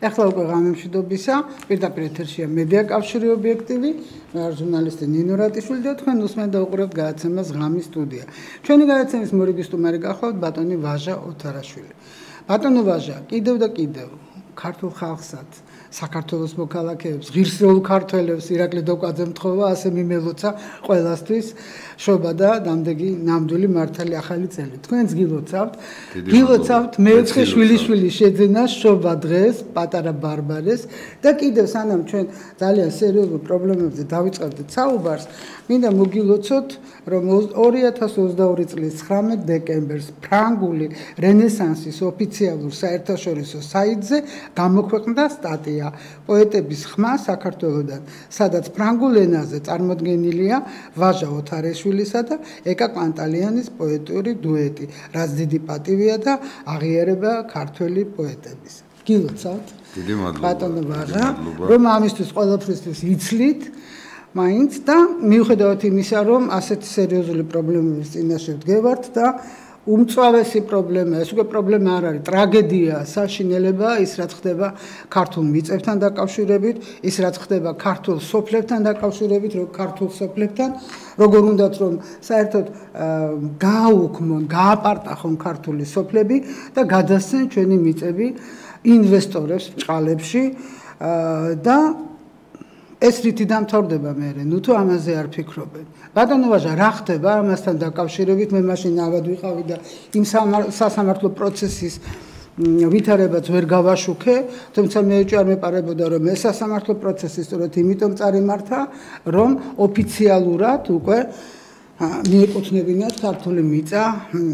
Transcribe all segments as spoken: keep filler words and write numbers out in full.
ეხლა უკვე ღამემშვიდობისა, პირდაპირ ეთერშია მედია კავშირი ობიექტივი, მე ვარ ჟურნალისტი ნინო რატიშვილი და თქვენ უსმენთ და უყურებთ გადაცემას ღამის სტუდია. ჩვენი გადაცემის მორიგი სტუმარი გახლავთ ბატონი ვაჟა ოთარაშვილი. ბატონო ვაჟა, კიდევ და კიდევ ქართულ ხალხსაც, საქართველოს მოქალაქეებს, ღირსეულ ქართველებს ირაკლი დოკვაძემ თხოვა, ასე მიმელოცა ყველასთვის შობა და დამდეგი ნამდვილი მართალი ახალი წელი. თქვენც გილოცავთ, გილოცავთ მეოთხე შვილიშვილი შეძენა შობა დღეს, პატარა ბარბარეს და კიდევ სანამ ჩვენ ძალიან სერიოზულ პრობლემებზე დავიწყებდით საუბარს, მინდა მოგილოცოთ, რომ ორი ათას ოცდაორი წლის ცხრამეტ დეკემბერს ფრანგული რენესანსის ოფიციალურ საერთაშორისო საიტზე გამოქვეყნდა სტატია პოეტების ხმა საქართველოდან, სადაც ფრანგულ ენაზე წარმოდგენილია ვაჟა ოთარაშვილისა და ეკა კვანტალიანის პოეტური დუეტი, რაც დიდი პატივია და აღიარება ქართველი პოეტების. გილოცავთ, დიდი მადლობა, ბატონო ვაჟა, რომ ამისთვის ყველაფრისთვის იცლით, მაინც და მიუხედავად იმისა, რომ ასეთი სერიოზული პრობლემების წინაშე ვდგევართ და უმწვავესი პრობლემა, ეს უკვე პრობლემა არ არის, ტრაგედია, საშინელება, ის რაც ხდება ქართულ მიწებთან დაკავშირებით, ის რაც ხდება ქართულ სოფლებთან დაკავშირებით, ქართულ სოფლებთან, როგორ უნდათ რომ საერთოდ გააუქმონ, გააპარტახონ ქართული სოფლები და გადასცენ ჩვენი მიწები ინვესტორებს ბჭყალებში და ეს რითი დამთავრდება მერე, ნუ თუ ამაზე არ ფიქრობენ. ბატონო ვაჟა, რა ხდება ამასთან დაკავშირებით? მე მაშინ ავად ვიყავი და იმ სასამართლო პროცესის ვითარებაც ვერ გავაშუქე, თუმცა მე ეჭვი არ მეპარებოდა, რომ ეს სასამართლო პროცესი სწორედ იმიტომ წარიმართა, რომ ოფიციალურად უკვე მიეკუთვნებინათ ქართული მიწა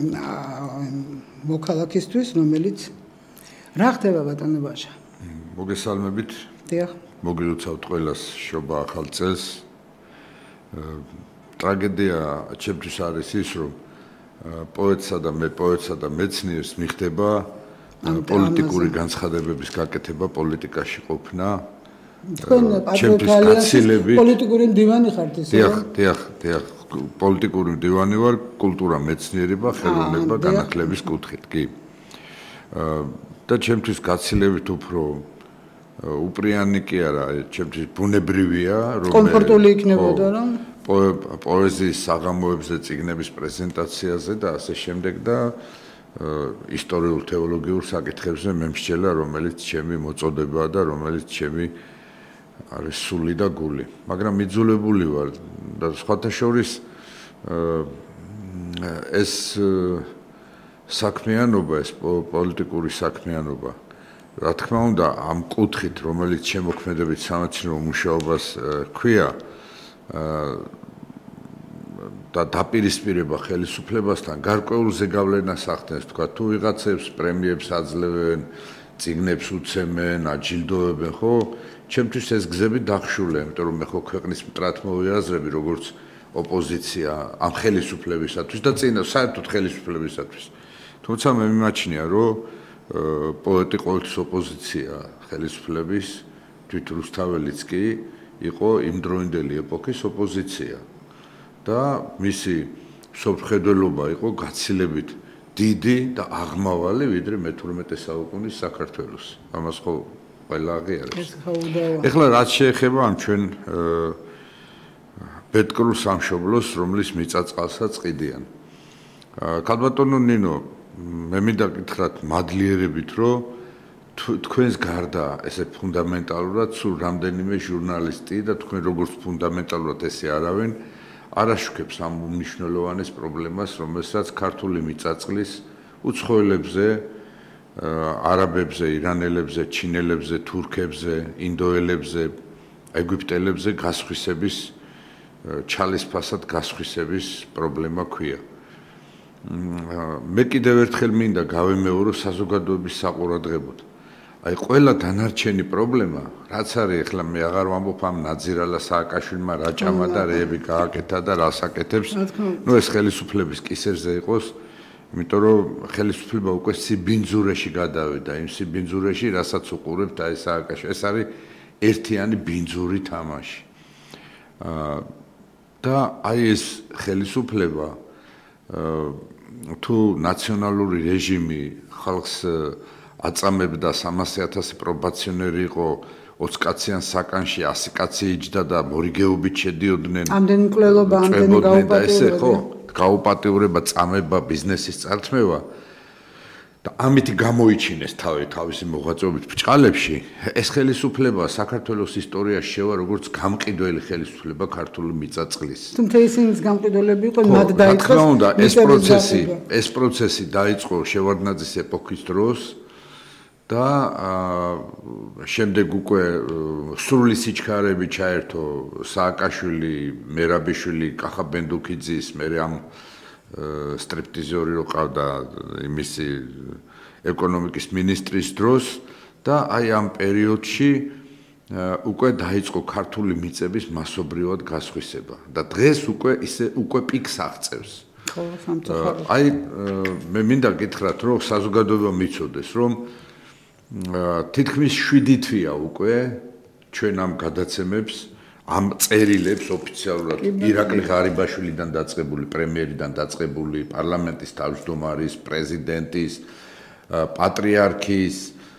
მოქალაქისთვის, რომელიც რა ხდება ბატონო ვაჟა? მოგესალმებით. დიახ. მოგილოცავთ ყველას შობა ახალ წელს. ტრაგედია ჩემთვის არის ის, რომ პოეტსა და მე პოეტსა და მეცნიერს მიხდება პოლიტიკური განცხადებების გაკეთება, პოლიტიკაში ყოფნა. თქვენ პატრიოტალიანის პოლიტიკური მდივანი ხართ ისე? დიახ, დიახ, დიახ, პოლიტიკური მდივანი ვარ, კულტურა, მეცნიერება, ხელოვნება, განათლების კუთხით, კი. და ჩემთვის გაცილებით უფრო უპრიანი კი არა, ჩემთვის ბუნებრივია, რომ კომფორტული იქნებოდა რომ პოეზიის საღამოებზე, წიგნების პრეზენტაციაზე და ასე შემდეგ და ისტორიულ თეოლოგიურ საკითხებზე მე მსჯელა, რომელიც ჩემი მოწოდებაა და რომელიც ჩემი არის სული და გული. მაგრამ მიძულებული ვარ და სხვათა შორის ეს საქმიანობა, ეს პოლიტიკური საქმიანობა რა თქმა უნდა, ამ კუთხით, რომელიც შემოქმედებით სამეცნიერო მუშაობას ქვია და დაპირისპირება ხელისუფლებასთან, გარკვეულ ზეგავლენას ახდენს, თქვა, თუ ვიღაცებს პრემიებს აძლევენ, წიგნებს უცემენ, აჯილდოებენ, ხო? ჩემთვის ეს გზები დახშულია, იმიტომ რომ მე ხო ქვეყნის მტრად მოვიაზრები, როგორც ოპოზიცია ამ ხელისუფლებისათვის და წინა საერთოდ ხელისუფლებისათვის. თუმცა მე მიმაჩნია, რომ პოეტი ყოველთვის ოპოზიცია ხელისუფლების, თვით რუსთაველიც კი იყო იმდროინდელი ეპოქის ოპოზიცია და მისი სოფხედველობა იყო გაცილებით დიდი და აღმავალი, ვიდრე მეთორმეტე საუკუნის საქართველოს. ამას ხო ყველა აღიარებს. ეხლა რაც შეეხება ამ ჩვენ ბედკრულ სამშობლოს, რომლის მიწა-წყალსაც ყიდიან. ქალბატონო ნინო, მე მინდა გითხრათ მადლიერებით, რომ თქვენს გარდა ესე ფუნდამენტალურად სულ რამდენიმე ჟურნალისტი და თქვენ როგორც ფუნდამენტალურად ესე არავინ არ აშუქებს ამ უმნიშვნელოვანეს პრობლემას, რომელსაც ქართული მიწა-წყლის უცხოელებზე, არაბებზე, ირანელებზე, ჩინელებზე, თურქებზე, ინდოელებზე, ეგვიპტელებზე გასხვისების, ჩალისფასად გასხვისების პრობლემა ქვია. მე კიდევ ერთხელ მინდა გავემეორო საზოგადოების საყურადღებოდ. აი ყველა დანარჩენი პრობლემა, რაც არის, ახლა მე აღარ ვამბობ ამ ნაძირალა სააკაშვილმა რა ჭამა და რეები გააკეთა და რას აკეთებს. ნუ ეს ხელისუფლების კისერზე იყოს, იმიტომ რომ ხელისუფლება უკვე სიბინძურეში გადავიდა, იმ სიბინძურეში, რასაც უყურებთ აი სააკაშვილი. ეს არის ერთიანი ბინძური თამაში. და აი ეს ხელისუფლება თუ ნაციონალური რეჟიმი ხალხს აწამებდა სამასი ათასი პრობაციონერი იყო ოცი კაციან საკანში ასი კაცი იჯდა და მორიგეობით შედიოდნენ. ამდენი მკვლელობა, ამდენი გაუპატიურება. ხო, გაუპატიურება, წამება, ბიზნესის წართმევა და ამით გამოიჩინეს თავი თავისი მოღვაწეობით ბჭყალებში. ეს ხელისუფლება საქართველოს ისტორიაში შევა როგორც გამყიდველი ხელისუფლება ქართული მიწა-წყლის. თუმცა ისინიც გამყიდველები იყვნენ, მათ დაიწყეს ეს პროცესი, ეს პროცესი დაიწყო შევარდნაძის ეპოქის დროს. და შემდეგ უკვე სრული სიჩქარეები ჩაერთო სააკაშვილი, მერაბიშვილი, კახა ბენდუქიძის, მე ამ სტრიპტიზორი რო ყავდა იმისი ეკონომიკის მინისტრის დროს და აი ამ პერიოდში უკვე დაიწყო ქართული მიწების მასობრივად გასხვისება და დღეს უკვე ისე უკვე პიკს აღწევს. აი მე მინდა გითხრათ რომ საზოგადოება მიცოდეს რომ თითქმის შვიდი თვეა უკვე ჩვენ ამ გადაცემებს ამ წერილებს ოფიციალურად ირაკლი ღარიბაშვილიდან დაწყებული პრემიერიდან დაწყებული პარლამენტის თავმჯდომარის პრეზიდენტის პატრიარქის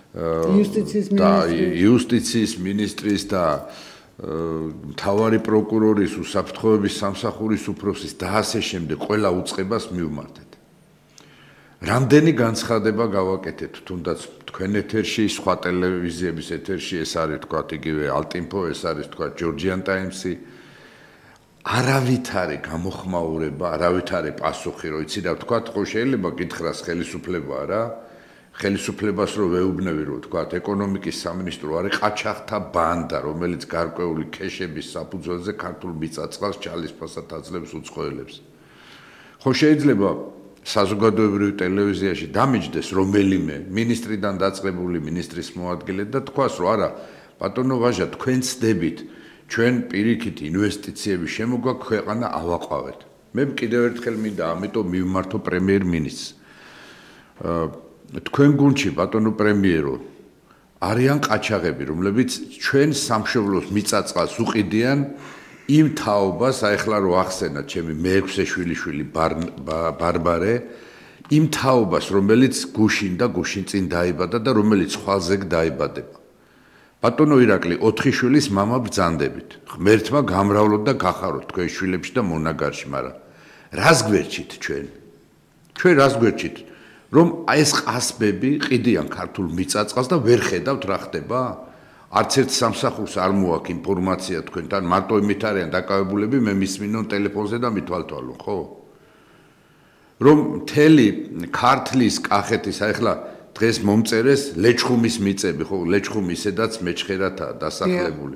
და იუსტიციის მინისტრის და მთავარი პროკურორის უსაფრთხოების სამსახურის უფროსის და ასე შემდეგ ყველა უწყებას მივმართეთ. რამდენი განცხადება გავაკეთეთ თუნდაც თქვენ ეთერში, სხვა ტელევიზიების ეთერში, ეს არის თქვა იგივე ალტინფო, ეს არის თქვა ჯორჯიან ტაიმსი. არავითარი გამოხმაურება, არავითარი პასუხი, რო იცი და თქვა, ხო შეიძლება გითხრას ხელისუფლება რა, ხელისუფლებას რო ვეუბნები რო თქვა, ეკონომიკის სამინისტრო არის ყაჩაღთა ბანდა, რომელიც გარკვეული ქეშების საფუძველზე ქართულ მიწა-წყალს ჩალისფასად აძლევს უცხოელებს. ხო შეიძლება საზოგადოებრივ ტელევიზიაში დამიჯდეს რომელიმე მინისტრიდან დაწყებული მინისტრის მოადგილე და თქვას რომ არა ბატონო ვაჟა თქვენ ცდებით ჩვენ პირიქით ინვესტიციების შემოგვაქვს ქვეყანა ავაყვავეთ. მე კიდევ ერთხელ მინდა ამიტომ მივმართო პრემიერ-მინისტრს. თქვენ გუნდში ბატონო პრემიერო არიან ყაჩაღები რომლებიც ჩვენ სამშობლოს მიწა-წყალს უყიდიან იმ თაობას, აიხლა რო ახსენათ ჩემი მეექვსე შვილიშვილი ბარბარე, იმ თაობას, რომელიც გუშინ და გუშინ წინ დაიბადა და რომელიც ხვალზეგ დაიბადება. ბატონო ირაკლი, ოთხი შვილის მამა ბრძანდებით. ღმერთმა გამრავლოთ და გახაროთ თქვენ შვილებში და მონაგარში, მაგრამ რას გვერჩით ჩვენ? ჩვენ რას გვერჩით? რომ ეს ყასბები ყიდიან ქართულ მიწა-წყალს და ვერ ხედავთ რა ხდება? არც ერთ სამსახურს არ მოაქვს ინფორმაცია თქვენთან, მარტო იმით არიან დაკავებულები, მე მისმინონ ტელეფონზე და მითვალთვალო, ხო? რომ მთელი ქართლის, კახეთის, აიხლა დღეს მომწერეს ლეჩხუმის მიწები, ხო, ლეჩხუმი ისედაც მეჩხერათაა დასახლებული.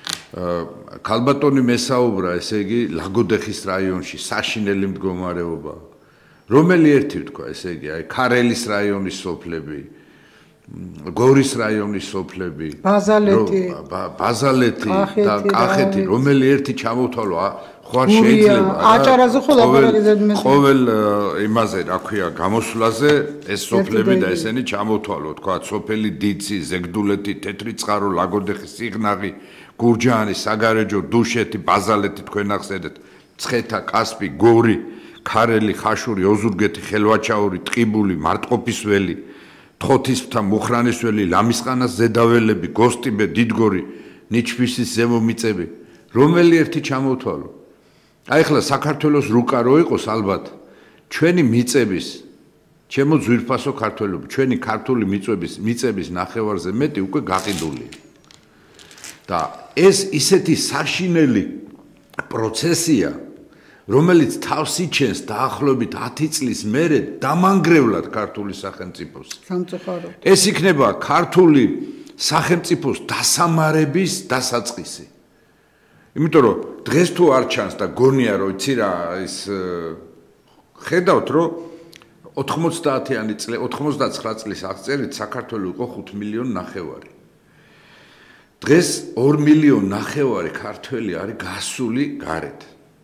ქალბატონი მესაუბრა, ესე იგი, ლაგოდეხის რაიონში საშინელი მდგომარეობა. რომელი ერთი ვთქვა, ესე იგი, აი ქარელის რაიონის სოფლები, გორის რაიონის სოფლები, ბაზალეთი, ბაზალეთი და კახეთი, რომელი ერთი ჩამოვთვალო, ხوار შეიძლება, აჭარაზე ხო ლაპარაკი ზედმეტი. ყოველ იმაზე, რა ქვია, გამოსვლაზე ეს სოფლები და ესენი ჩამოვთვალო, თქვა, სოფელი დიცი, ზეგდულეთი, თეთრი წყარო, ლაგოდეხი, სიღნაღი, გურჯაანი, საგარეჯო, დუშეთი, ბაზალეთი თქვენ ახსენეთ, ცხეთა, კასპი, გორი, ქარელი, ხაშური, ოზურგეთი, ხელვაჩაური, ტყიბული, მარტყოფისველი, თხოთისმთა, მუხრანისველი, ლამისყანას ზედაველები, გოსტიბე, დიდგორი, ნიჩფისის ზემო მიწები, რომელი ერთი ჩამოვთვალო. აი ახლა საქართველოს რუკა რო იყოს ალბათ, ჩვენი მიწების, ჩემო ძვირფასო ქართველები, ჩვენი ქართული მიწების, მიწების ნახევარზე მეტი უკვე გაყიდულია. და ეს ისეთი საშინელი პროცესია, რომელიც თავს იჩენს დაახლოებით ათი წლის მერე დამანგრევლად ქართული სახელმწიფოს. სამწუხაროდ. ეს იქნება ქართული სახელმწიფოს დასამარების დასაწყისი. იმიტომ რომ დღეს თუ არ ჩანს და გონია რომ იცი რა ის ხედავთ რომ ოთხმოცდაათიანი წელი ოთხმოცდაცხრა წლის აღწერით საქართველო იყო ხუთ მილიონი ნახევარი. დღეს ორ მილიონი ნახევარი ქართველი არის გასული გარეთ.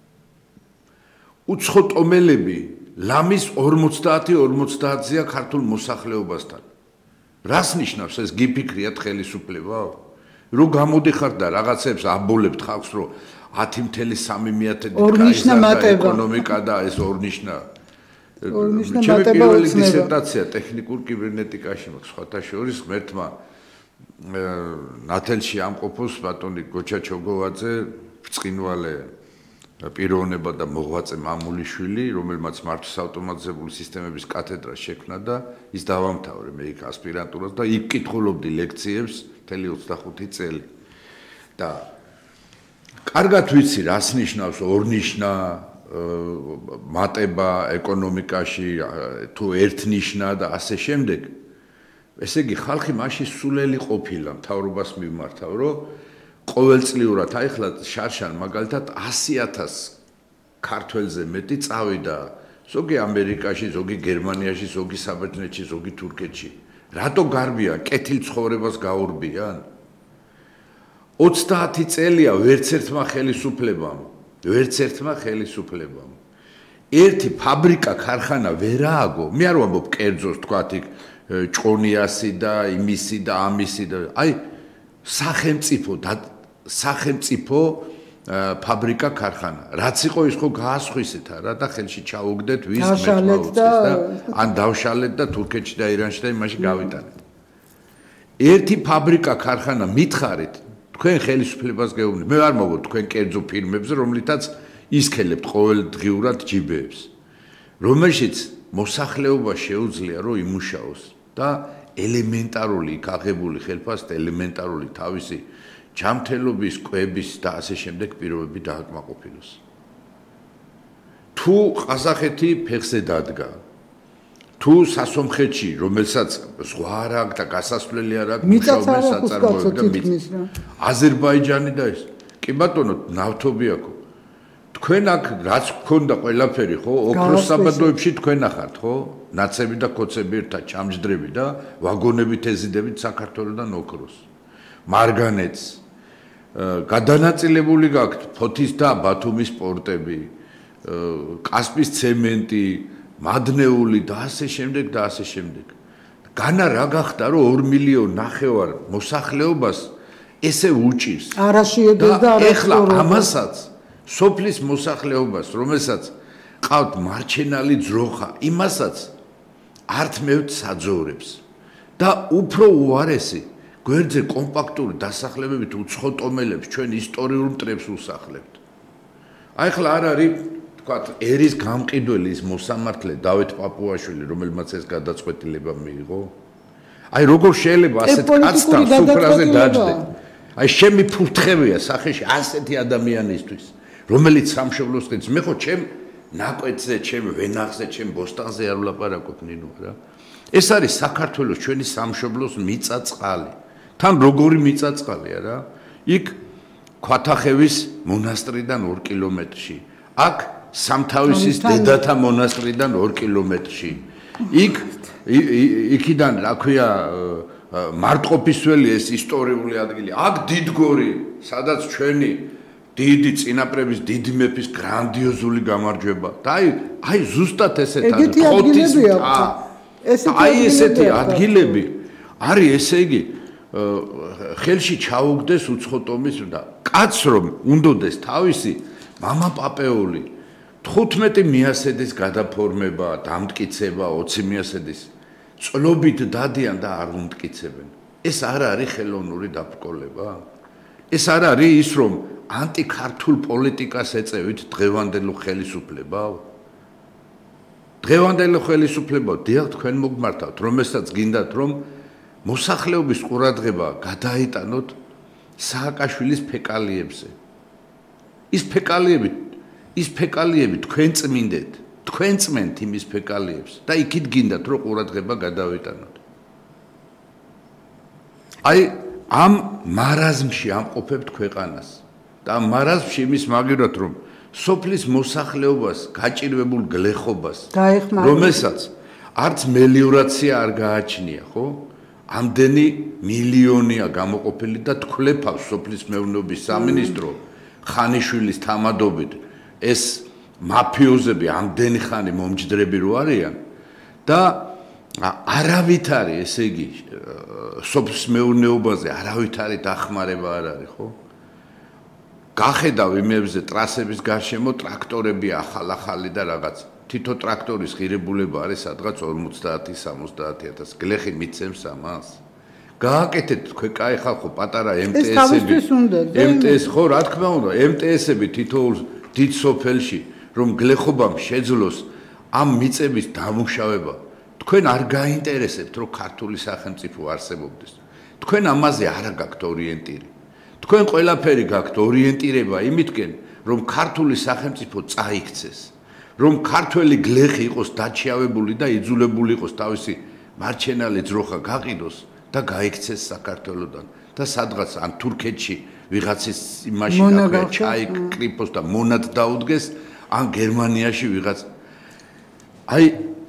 უცხო ტომელები ლამის ორმოცდაათი ორმოცდაათზეა ქართულ მოსახლეობასთან. რას ნიშნავს ეს გიფიქრიათ ხელისუფლება? რო გამოდიხართ და რაღაცებს აბოლებთ ხალხს, რომ ათი მეთერთმეტ ეკონომიკა და ეს ორნიშნა. ჩემი პირველი დისერტაცია ტექნიკურ კიბერნეტიკაში მაქვს, სხვათა შორის ღმერთმა ნათელში ამყოფოს ბატონი გოჩა ჩოგოვაძე, ბრწყინვალე პიროვნება და მოღვაწე მამულიშვილი, რომელმაც მართვის ავტომატიზებული სისტემების კათედრა შექმნა და ის დავამთავრე მე იქ ასპირანტურას და იქ კითხულობდი ლექციებს მთელი ოცდახუთი წელი. და კარგად ვიცი, რას ნიშნავს ორნიშნა მატება ეკონომიკაში, თუ ერთნიშნა და ასე შემდეგ. ესე იგი, ხალხი მაშინ სულელი ყოფილა მთავრობას მიმართავ, რომ ყოველწლიურად აი ხლა შარშან მაგალითად ასი ათასი ქართველზე მეტი წავიდა, ზოგი ამერიკაში, ზოგი გერმანიაში, ზოგი საბერძნეთში, ზოგი თურქეთში. რატო გარბიან? კეთილ ცხოვრებას გაურბიან? ოცდაათი წელია ვერც ერთმა ხელისუფლებამ, ვერც ერთმა ხელისუფლებამ. ერთი ფაბრიკა, ქარხანა ვერ ააგო. მე არ ვამბობ კერძოს, თქვათ იქ ჭყონიასი და იმისი და ამისი და აი სახელმწიფო და სახელმწიფო ფაბრიკა, ქარხანა. რაც იყო ის ხო გაასხვისეთ არა და ხელში ჩაუგდეთ ვის მეტყავს და ან დავშალეთ და თურქეთში და ირანში და იმაში გავიტანეთ. ერთი ფაბრიკა, ქარხანა მითხარით თქვენ ხელისუფლებას გეუბნებით. მე არ მოგო თქვენ კერძო ფირმებზე, რომლითაც ისქელებთ ყოველდღიურად ჯიბეებს, რომელშიც მოსახლეობა შეუძლია რომ იმუშაოს და ელემენტარული აღებული ხელფასთ, ელემენტარული თავისი ჯანმრთელობის, კვების და ასე შემდეგ პირობები დააკმაყოფილოს. თუ ყაზახეთი ფეხზე დადგა, თუ სასომხეთში, რომელსაც ზღვა არ აქვს და გასასვლელი არ აქვს, მუშაობენ საწარმოები და მიწა. აზერბაიჯანი და ეს. კი ბატონო, ნავთობი აქვს. თქვენ აქ რაც გქონდა ყველაფერი, ხო? ოქროს საბადოებში თქვენ ახართ, ხო? ნაცები და ქოცები ერთად ჩამჯდრები და ვაგონებით ეზიდებით საქართველოსთან ოქროს. მარგანეც გადანაწილებული გაქვთ ფოთის და ბათუმის პორტები, კასპის ცემენტი, მადნეული და ასე შემდეგ და ასე შემდეგ. განა რა გახდა რომ ორ მილიონ ნახევარ მოსახლეობას ესე უჭირს. არა შეედეს და არა ეხლა ამასაც სოფლის მოსახლეობას, რომელსაც ყავთ მარჩენალი ძროხა, იმასაც ართმევთ საძოვრებს და უფრო უარესი გვერდზე კომპაქტური დასახლებებით უცხოტომელებს ჩვენ ისტორიულ მტრებს უსახლებთ. აი ხლა არ არის თქვათ ერის გამყიდველი ის მოსამართლე დავით პაპუაშვილი, რომელმაც ეს გადაწყვეტილება მიიღო. აი როგორ შეიძლება ასეთ კაცთან სუფრაზე დაждდე? აი შემი ფურთხევია სახეში ასეთი ადამიანისთვის, რომელიც სამშობლოს ყიდს. მე ხო ჩემ ნაკვეთზე, ჩემ ვენახზე, ჩემ ბოსტანზე არ ვლაპარაკობ ნინო რა. ეს არის საქართველოს ჩვენი სამშობლოს მიწა-წყალი. თან როგორი მიწა-წყალია რა? იქ ქვათახევის მონასტრიდან ორ კილომეტრში. აქ სამთავისის დედათა მონასტრიდან ორ კილომეტრში. იქ იქიდან რა ქვია მარტყოფისველი ეს ისტორიული ადგილი. აქ დიდგორი, სადაც ჩვენი დიდი წინაპრების დიდი მეფის გრანდიოზული გამარჯვება. და აი აი ზუსტად ესეთ არის ხოთის მთა. აი ესეთი ადგილები არის, ესე იგი ხელში ჩაუგდეს უცხოტომის და კაც რომ უნდოდეს თავისი მამა პაპეული თხუთმეტი მიასედის გადაფორმება, დამტკიცება, ოცი მიასედის წლობით დადიან და არ უმტკიცებენ. ეს არ არის ხელოვნური დაბრკოლება? ეს არ არის ის რომ ანტიქართულ პოლიტიკას ეწევით დღევანდელო ხელისუფლებავ? დღევანდელო ხელისუფლებავ, დიახ, თქვენ მოგმართავთ, რომელსაც გინდათ რომ მოსახლეობის ყურადღება გადაიტანოთ სააკაშვილის ფეკალიებზე. ის ფეკალიები, ის ფეკალიები თქვენ წმინდეთ, თქვენ წმენთ იმის ფეკალიებს და იქით გინდათ რომ ყურადღება გადავიტანოთ. აი ამ მარაზმში ამყოფებთ ქვეყანას და ამ მარაზმში იმის მაგივრად რომ სოფლის მოსახლეობას გაჭირვებულ გლეხობას, რომელსაც არც მელიორაცია არ გააჩნია, ხო? ამდენი მილიონია გამოყოფილი და თქლეფავს სოფლის მეურნეობის სამინისტრო ხანიშვილის თამადობით ეს მაფიოზები ამდენი ხანი მომჯდრები რო არიან და არავით არის, ესე იგი, სოფლის მეურნეობაზე არავითარი დახმარება არ არის, ხო? გახედავ იმებზე ტრასების გარშემო ტრაქტორები ახალ-ახალი და რაღაც. თითო ტრაქტორის ღირებულება არის სადღაც ორმოცდაათი სამოცდაათი ათასი. გლეხი მიცემს ამას. გააკეთეთ თქვენ კაი ხალხო პატარა ემ ტე ესები. ემ ტე ეს ხო რა თქმა უნდა, ემ ტე ესები თითოეულ დიდ სოფელში რომ გლეხობამ შეძლოს ამ მიწების დამუშავება. თქვენ არ გაინტერესებთ რომ ქართული სახელმწიფო არსებობდეს. თქვენ ამაზე არ გაქვთ ორიენტირი. თქვენ ყველაფერი გაქვთ ორიენტირება იმითკენ რომ ქართული სახელმწიფო წაიქცეს. რომ ქართველი გლეხი იყოს დაჩიავებული და იძულებული იყოს თავისი მარჩენალი ძროხა გაყიდოს და გაიქცეს საქართველოსთან და სადღაც ან თურქეთში ვიღაცის იმაში აქვე ჩაიკრიფოს და მონად დაუდგეს ან გერმანიაში ვიღაც აი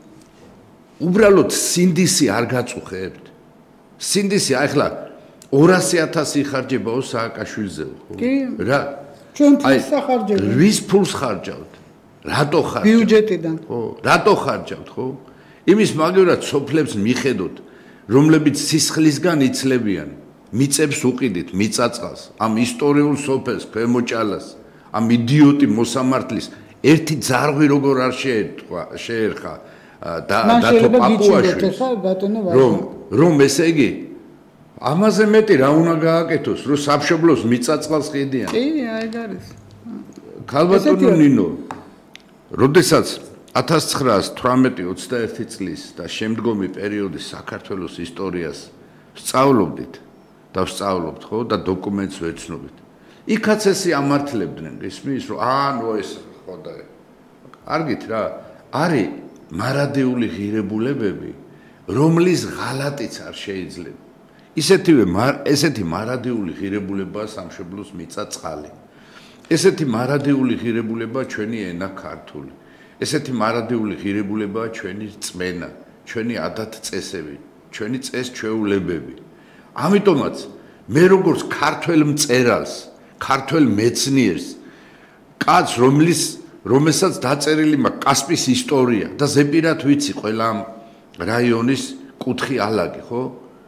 უბრალოდ სინდისი არ გაწუხებთ სინდისი ახლა ორასი ათასი ხარჯებაო სააკაშვილზეო ხო რა ჩვენ ფულს ხარჯავთ ვის ფულს ხარჯავთ რატო ხარჯავთ ბიუჯეტიდან ხო რატო ხარჯავთ ხო იმის მაგივრად სოფლებს მიხედოთ რომლებიც სისხლისგან იცლებიან მიწებს უყიდით მიწაწყალს ამ ისტორიულ სოფელს ქვემოჭალას ამ იდიოტი მოსამართლის ერთი ძარღვი როგორ არ შეერთხა შეერხა და დათო პაპუაშვილს რომ რომ ესე იგი ამაზე მეტი რა უნდა გააკეთოს რომ სამშობლოს მიწაწყალს ყიდიან კი აი არის ქალბატონო ნინო როდესაც ათას ცხრაას თვრამეტი ოცდაერთი წლის და შემდგომი პერიოდის საქართველოს ისტორიას სწავლობდით და ვსწავლობთ ხო და დოკუმენტს ვეცნობით იქაც ესე ამართლებდნენ ისმის რომ ანუ ეს ხო და არგით რა არის მარადიული ღირებულებები რომლის ღალატიც არ შეიძლება ისეთივე ესეთი მარადიული ღირებულებაა სამშობლოს მიწა წყალი ესეთი მარადიული ღირებულებაა ჩვენი ენა ქართული ესეთი მარადიული ღირებულებაა ჩვენი რწმენა, ჩვენი ადათ-წესები, ჩვენი წეს-ჩვეულებები. ამიტომაც მე როგორც ქართველ მწერალს, ქართველ მეცნიერს, კაცს, რომლის რომელსაც დაწერილი მაქვს კასპის ისტორია და ზეპირად ვიცი ყველა რაიონის კუთხი ალაგი, ხო?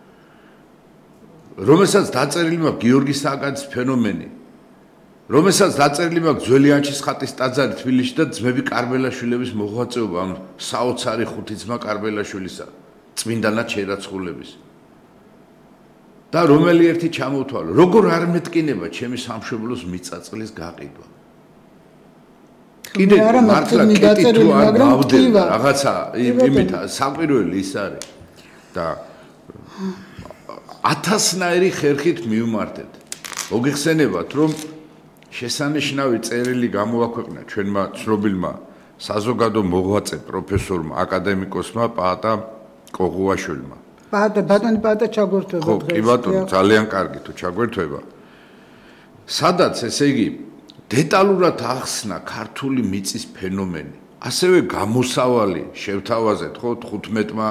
რომელსაც დაწერილი მაქვს გიორგი სააკაძის ფენომენი რომელსაც დაწერილი მაქვს ძველი ანჩის ხატის ტაძარი თბილისში და ძმები კარბელაშვილების მოღვაწეობა ამ საოცარი ხუთი ძმა კარბელაშვილისა წმინდანად შერაცხულების და რომელი ერთი ჩამოვთვალო როგორ არ მეტკინება ჩემი სამშობლოს მიწაწყლის გაყიდვა კიდე მართლა კითხვით თუ არ გავდევა რაღაცა იმით საყვირველი ის არის და ათასნაირი ხერხით მივმართეთ მოგიხსენებათ რომ შესანიშნავი წერილი გამოაქვეყნა ჩვენმა ცნობილმა საზოგადო მოღვაწე პროფესორმა აკადემიკოსმა პაატა კოღუაშვილმა. პაატა ბატონი პაატა ჩაგვერთვება დღეს. ხო, კი ბატონო, ძალიან კარგი თუ ჩაგვერთვება. სადაც ესე იგი დეტალურად ახსნა ქართული მიწის ფენომენი. ასევე გამოსავალი შევთავაზეთ ხო თხუთმეტმა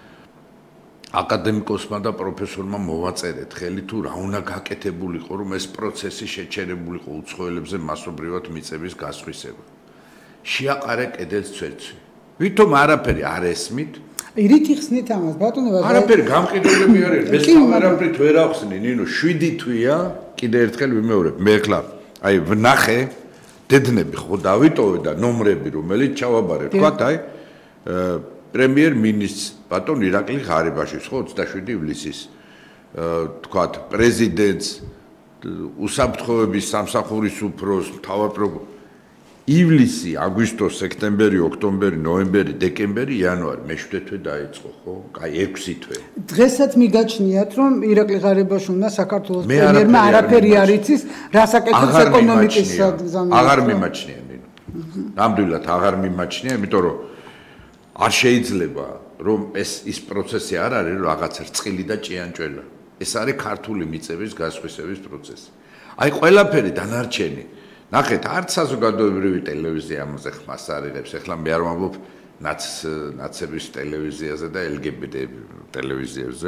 აკადემიკოსმა და პროფესორმა მოვაწერეთ ხელი თუ რა უნდა გაკეთებულიყო რომ ეს პროცესი შეჩერებულიყო უცხოელებზე მასობრივად მიწების გასხვისება. შეაყარე კედელს ცვერცვი. ვითომ არაფერი არ ესმით? რით იხსნით ამას ბატონო ვაზა? არაფერი გამყიდველები არ არის. ეს არაფრით ვერ ახსნი ნინო შვიდი თვია კიდე ერთხელ ვიმეორებ. მე ხლა აი ვნახე დედნები ხო დავიტოვე და ნომრები რომელიც ჩავაბარე. თქვათ აი პრემიერ-მინისტრს ბატონ ირაკლი ღარიბაშვილს ხო ოცდაშვიდი ივლისის თქვათ პრეზიდენტს უსაფრთხოების სამსახურის უფროს მთავარ პროკურორს ივლისი, აგვისტო, სექტემბერი, ოქტომბერი, ნოემბერი, დეკემბერი, იანვარი, მეშვიდე თვე დაიწყო, ხო? აი ექვსი თვე. დღესაც მიგაჩნიათ, რომ ირაკლი ღარიბაშვილმა საქართველოს პრემიერმა არაფერი არ იცის, რასაკეთებს ეკონომიკის საგზამო. აღარ მიმაჩნია, ნინო. ნამდვილად აღარ მიმაჩნია, იმიტომ რომ არ შეიძლება რომ ეს ის პროცესი არ არის რომ რაღაცა რწყილი და ჭიანჭველა. ეს არის ქართული მიწების გასხვისების პროცესი. აი ყველაფერი დანარჩენი ნახეთ, არც საზოგადოებრივი ტელევიზია ამაზე ხმას არ იღებს. ეხლა მე არ ვამბობ ნაც ნაცების ტელევიზიაზე და ელ გი ბი ტე ტელევიზიებზე.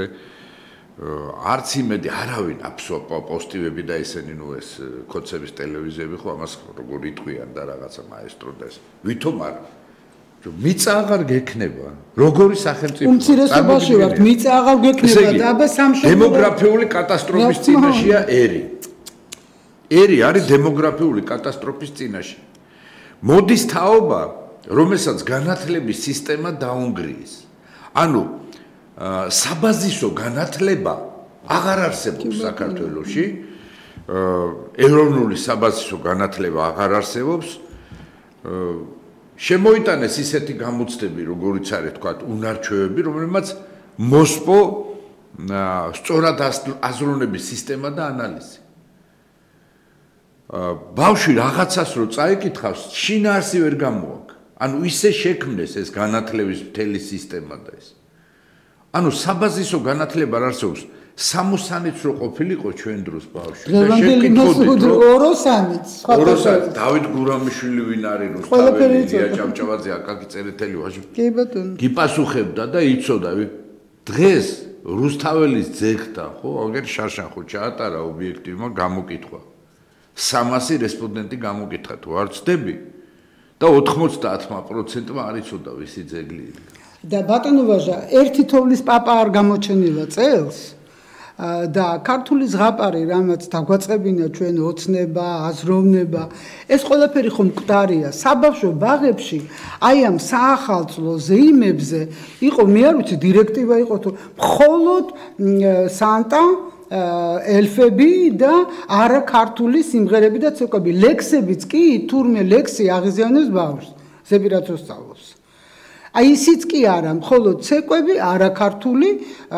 არც იმედი არავინ პოსტივები და ესენი ნუ ეს კოცების ტელევიზიები ხო ამას როგორ იტყვიან და რაღაცა მაესტრო და ეს. ვითომ არა? მიწა აღარ გექნება. როგორი სახელმწიფო? უმცირესობაში ვართ, მიწა აღარ გექნება და აბა სამშობლო დემოგრაფიული კატასტროფის წინაშეა ერი. ერი არის დემოგრაფიული კატასტროფის წინაშე. მოდის თაობა, რომელსაც განათლების სისტემა დაუნგრიეს. ანუ საბაზისო განათლება აღარ არსებობს საქართველოში. ეროვნული საბაზისო განათლება აღარ არსებობს. შემოიტანეს ისეთი გამოცდები, როგორიც არის თქვა, უნარჩვევები, რომელმაც მოსპო სწორად აზროვნების სისტემა და ანალიზი. ბავშვი რაღაცას რო წაიკითხავს, შინაარსი ვერ გამოაქვს. ანუ ისე შექმნეს ეს განათლების მთელი სისტემა და ეს. ანუ საბაზისო განათლება არ არსებობს. სამოსანიც რო ყოფილიყო ჩვენ დროს ბავშვი. და შეკითხოდით ოროსანიც. ოროსანიც დავით გურამიშვილი ვინ არის რუსთაველი, ილია ჭავჭავაძე, აკაკი წერეთელი ვაჟი. კი ბატონო. გიპასუხებდა და იცოდა. დღეს რუსთაველის ძეგლთან, ხო, აგერ შარშან ხო ჩაატარა ობიექტივმა გამოკითხვა. სამასი რესპონდენტი გამოკითხა თუ არ ვწდები და ოთხმოცდაათმა პროცენტმა არ იცოდა ვისი ძეგლი იდგა. და ბატონო ვაჟა, ერთი თოვლის პაპა არ გამოჩენილა წელს და ქართული ზღაპარი რამაც დაგვაწყებინა ჩვენ ოცნება, აზროვნება, ეს ყველაფერი ხომ მკვდარია. საბავშვო ბაღებში აი ამ საახალწლო ზეიმებზე იყო, მე არ ვიცი, დირექტივა იყო თუ მხოლოდ სანტა ელფები და არა ქართული სიმღერები და ცეკვები. ლექსებიც კი თურმე ლექსი აღიზიანებს ბავშვს, ზეპირად რო სწავლობს. აი ისიც კი არა, მხოლოდ ცეკვები, არა ქართული,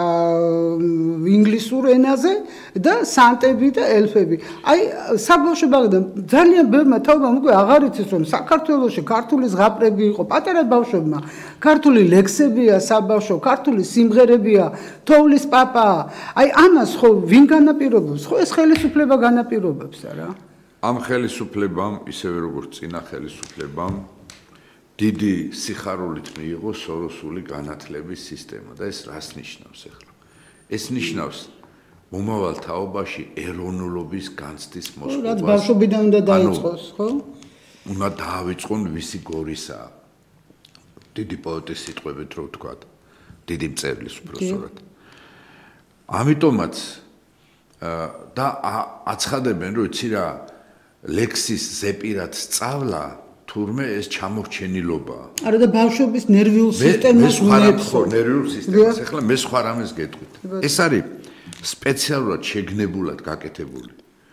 ინგლისურ ენაზე და სანტები და ელფები. აი საბავშვო ბაღიდან ძალიან ბევრმა თაობამ უკვე აღარ იცის, რომ საქართველოში ქართული ზღაპრები იყო პატარა ბავშვებმა. ქართული ლექსებია საბავშვო, ქართული სიმღერებია, თოვლის პაპა. აი ამას ხო ვინ განაპირობებს? ხო ეს ხელისუფლება განაპირობებს არა? ამ ხელისუფლებამ, ისევე როგორც წინა ხელისუფლებამ დიდი სიხარულით მიიღო სოროსული განათლების სისტემა და ეს რას ნიშნავს ახლა? ეს ნიშნავს მომავალ თაობაში ეროვნულობის განცდის მოსყიდვას. რაც ბავშვობიდან უნდა დაიწყოს, ხო? უნდა დაავიწყონ ვისი გორისაა. დიდი პოეტის სიტყვებით რო ვთქვათ, დიდი მწერლის უბრალოდ. ამიტომაც და აცხადებენ, რომ იცი რა, ლექსის ზეპირად სწავლა თურმე ეს ჩამორჩენილობაა. არა და ბავშვების ნერვიულ სისტემას უნებსო, ნერვიულ სისტემას. ახლა მე სხვა რამეს გეტყვით. ეს არის სპეციალურად შეგნებულად გაკეთებული.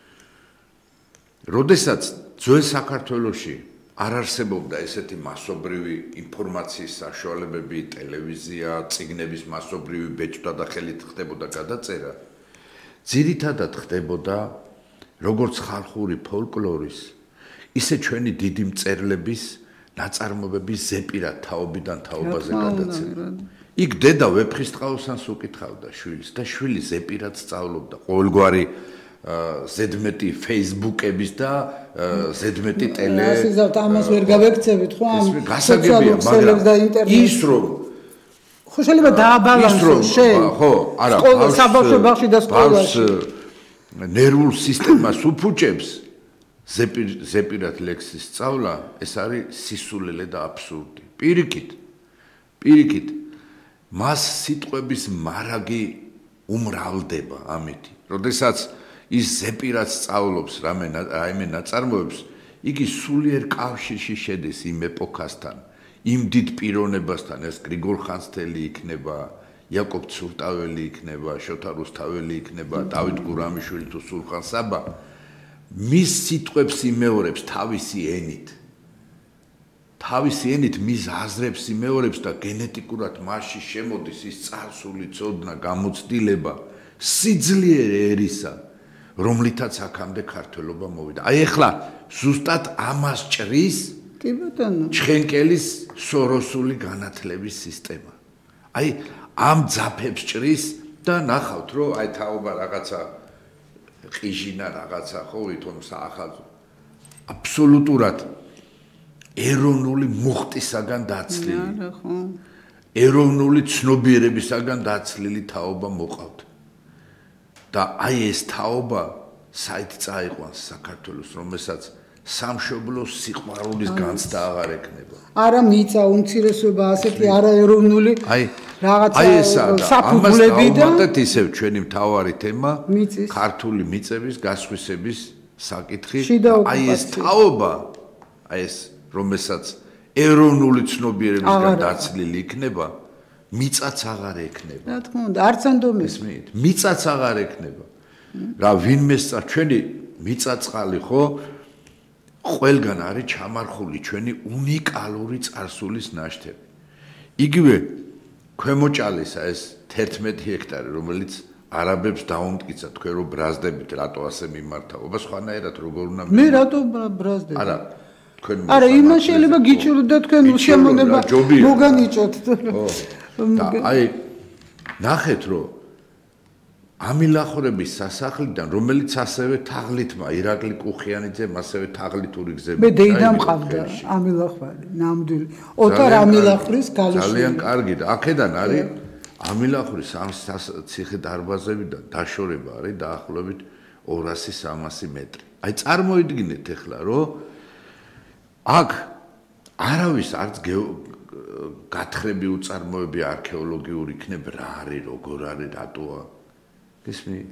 როდესაც ძველ საქართველოში არ არსებობდა ესეთი მასობრივი ინფორმაციის საშუალებები, ტელევიზია, წიგნების მასობრივი ბეჭდვა და ხელით ხდებოდა გადაწერა, ძირითადად ხდებოდა როგორც ხალხური ფოლკლორის, ისე ჩვენი დიდი მწერლების ნაწარმოებების ზეპირად თაობიდან თაობაზე გადაცემა. იქ დედა ვეფხისტყაოსანს უკითხავდა შვილს და შვილი ზეპირად სწავლობდა ყოველგვარი ზედმეტი Facebook-ების და ზედმეტი ტელე. ასიზავთ ამას ვერ გავექცევით ხო ამ გასაგებია, მაგრამ ის რომ ხო შეიძლება დააბალანსო შენ. ხო, არა, საბავშვო ბაღში და სკოლაში. ნერვულ სისტემას უფუჭებს ზეპირ ზეპირად ლექსის სწავლა, ეს არის სისულელე და აბსურდი. პირიქით, პირიქით, მას სიტყვების მარაგი უმრავლდება ამით. როდესაც ის ზეპირად სწავლობს რამე რაიმე ნაწარმოებს, იგი სულიერ კავშირში შედის იმ ეპოქასთან, იმ დიდ პიროვნებასთან, ეს გრიგოლ ხანძთელი იქნება, იაკობ ცურტაველი იქნება, შოთა რუსთაველი იქნება, დავით გურამიშვილი თუ სულხან საბა. მის სიტყვებს იმეორებს თავისი ენით. თავისი ენით მის აზრებს იმეორებს და გენეტიკურად მასში შემოდის ის წარსული ცოდნა, გამოცდილება, სიძლიერე ერისა, რომლითაც აქამდე ქართველობა მოვიდა. აი ახლა ზუსტად ამას ჭრის კი ბატონო. ჩხენკელის სოროსული განათლების სისტემა. აი ამ ძაფებს ჭრის და ნახავთ, რომ აი თაობა რაღაცა ყიჟინა რაღაცა ხო ვითომ საახალწლო აბსოლუტურად ეროვნული მუხტისაგან დაცლილი. არა ხო. ეროვნული ცნობიერებისაგან დაცლილი თაობა მოყავთ. და აი ეს თაობა საით წაიყვანს საქართველოს, რომელსაც სამშობლოს სიყვარულის განცდა აღარ ექნება. არა მიწა უმცირესობა ასეთი არაეროვნული რაღაცა აი ესა საფუძვლები და ამათ ისევ ჩვენი მთავარი თემა ქართული მიწების გასხვისების საკითხი. აი ეს თაობა, აი ეს რომელსაც ეროვნული ცნობიერებისგან დაცლილი იქნება, მიწაც აღარ ექნება. რა თქმა უნდა, არც ანდომის. მიწაც აღარ ექნება. რა ვინმე ჩვენი მიწაწყალი ხო ყველგან არის ჩამარხული ჩვენი უნიკალური წარსულის ნაშთები. იგივე ქვემოჭალისა ეს თერთმეტი ჰექტარი, რომელიც არაბებს დაუმტკიცა თქვენ რომ ბრაზდებით, რატო ასე მიმართა? ობა სხვანაირად როგორ უნდა მე რატო ბრაზდები? არა, თქვენ არა, იმან შეიძლება გიჭიროთ და თქვენ უშემონება მოგანიჭოთ. და აი ნახეთ რომ ამილახვრების სასახლიდან, რომელიც ასევე თაღლითმა ირაკლი კუხიანიძემ ასევე თაღლითური გზები. მე დეიდა მყავდა ამილახვარი, ნამდვილი. ოთარ ამილახვრის გალიშვილი. ძალიან კარგი და აქედან არის ამილახვრის ამ ციხე დარბაზებიდან დაშორება არის დაახლოებით ორასი სამასი მეტრი. აი წარმოიდგინეთ ახლა რომ აქ არავის არც გათხრები უწარმოები არქეოლოგიური იქნებ რა არის, როგორ არის, რატოა ისმით.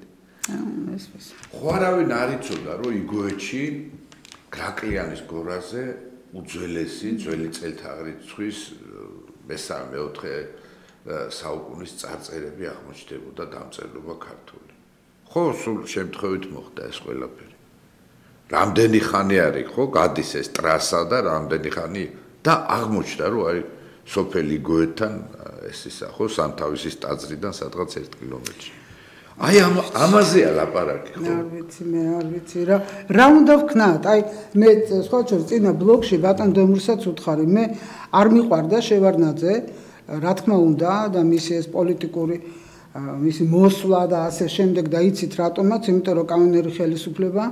ხო არავინ არ იცოდა რომ იგოეთში გრაკლიანის გორაზე უძველესი ძველი წელთაღრიცხვის მესამე მეოთხე საუკუნის წარწერები აღმოჩნდებოდა დამწერლობა ქართული. ხო სულ შემთხვევით მოხდა ეს ყველაფერი. რამდენი ხანი არის ხო გადის ეს ტრასა და რამდენი ხანი და აღმოჩნდა რომ აი სოფელი იგოეთთან ეს ისა ხო სამთავისის ტაძრიდან სადღაც ერთი კილომეტრი. აი ამ ამაზეა ლაპარაკი ხო? არ ვიცი მე არ ვიცი რა რა უნდა ვქნათ? აი მე სხვა შორის წინა ბლოგში ბატონ დემურსაც უთხარი მე არ მიყვარდა შევარდნაძე რა თქმა უნდა და მისი ეს პოლიტიკური მისი მოსვლა და ასე შემდეგ და იცით რატომაც იმიტომ რომ კანონერი ხელისუფლება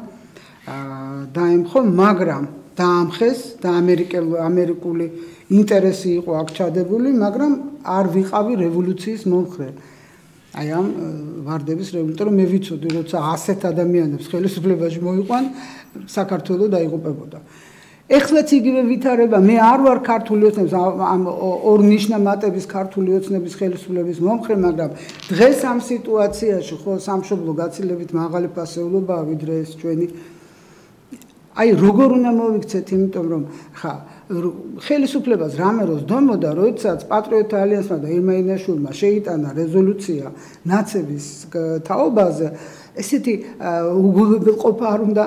დაემხო მაგრამ დაამხეს და ამერიკელი ამერიკული ინტერესი იყო აქ ჩადებული მაგრამ არ ვიყავი რევოლუციის მომხრე აი ამ ვარდების რევოლუცია რომ მე ვიცოდი როცა ასეთ ადამიანებს ხელისუფლებაში მოიყვან საქართველოს დაიღუპებოდა ეხლაც იგივე ვითარება მე არ ვარ ქართული ოცნების ამ ორნიშნა მატების ქართული ოცნების ხელისუფლების მომხრე მაგრამ დღეს ამ სიტუაციაში ხო სამშობლო გაცილებით მაღალი ფასეულობაა ვიდრე ეს ჩვენი აი როგორ უნდა მოვიქცეთ იმიტომ რომ ხა ხელისუფლებას რამე როს დომოდა როდესაც პატრიოტთა ალიანსმა და ირმა ინაშვილმა შეიტანა რეზოლუცია ნაცების თაობაზე ესეთი უგულებელყოფა არ უნდა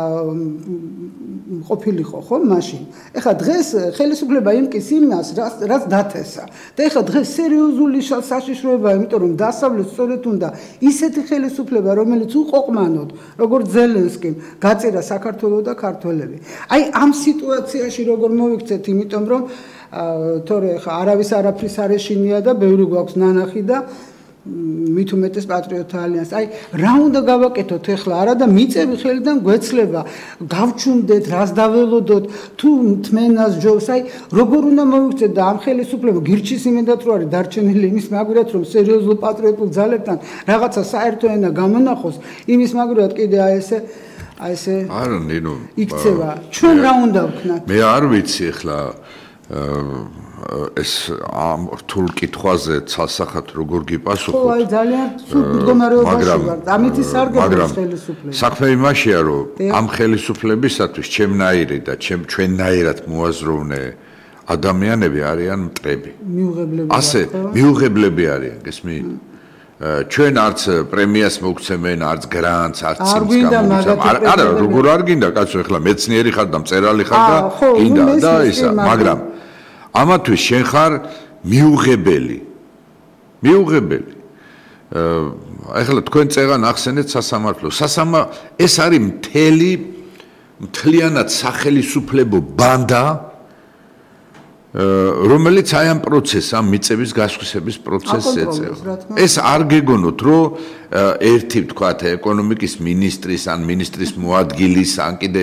ყოფილიყო ხო მაშინ ეხლა დღეს ხელისუფლება იმკის იმას რაც დათესა და ეხლა დღეს სერიოზული საშიშროებაა იმიტომ რომ დასავლეთ სწორედ უნდა ისეთი ხელისუფლება რომელიც უყოყმანოდ როგორც ზელენსკიმ გაწირა საქართველოს და ქართველები აი ამ სიტუაციაში როგორ მოვიქცეთ იმიტომ რომ თორე ეხლა არავის არაფრის არ ეშინია და ბევრი გვაქვს ნანახი და მით უმეტეს პატრიოტთა ალიანსს. აი, რა უნდა გავაკეთოთ ახლა? არა და მიწები ხელიდან გვეცლება. გავჩუნდეთ, რას დაველოდოთ, თუ თმენას ჯობს. აი, როგორ უნდა მოვიქცეთ და ამ ხელისუფლება გირჩის იმედად რო არის დარჩენილი იმის მაგვრად რომ სერიოზულ პატრიოტულ ძალებთან რაღაცა საერთო ენა გამონახოს, იმის მაგვრად კიდე აი ესე აი ესე არა, ნინო. იქცევა. ჩვენ რა უნდა ვქნათ? მე არ ვიცი ახლა ეს ამ რთულ კითხვაზე ცალსახად როგორ გიპასუხოთ. ხო, აი ძალიან სულ მდგომარეობაში ვარ. ამითი სარგებლობს ხელისუფლება. საქმე იმაშია, რომ ამ ხელისუფლებისათვის ჩემნაირი და ჩვენნაირად მოაზროვნე ადამიანები არიან მტრები. მიუღებლები. ასე, მიუღებლები არიან, გესმით? ჩვენ არც პრემიას მოგცემენ, არც გრანტს, არც სიმს გამოგცემენ. არა, როგორ არ გინდა, კაცო, ახლა მეცნიერი ხარ და მწერალი ხარ და გინდა და ისა, მაგრამ ამათვის შენ ხარ მიუღებელი. მიუღებელი. ახლა თქვენ წეგან ახსენეთ სასამართლოს. სასამა ეს არის მთელი მთლიანად სახელისუფლებო ბანდა რომელიც აი ამ პროცესს, ამ მიწების გასხვისების პროცესს ეწევა. ეს არ გეგონოთ, რომ ერთი თქვათ ეკონომიკის მინისტრის ან მინისტრის მოადგილის ან კიდე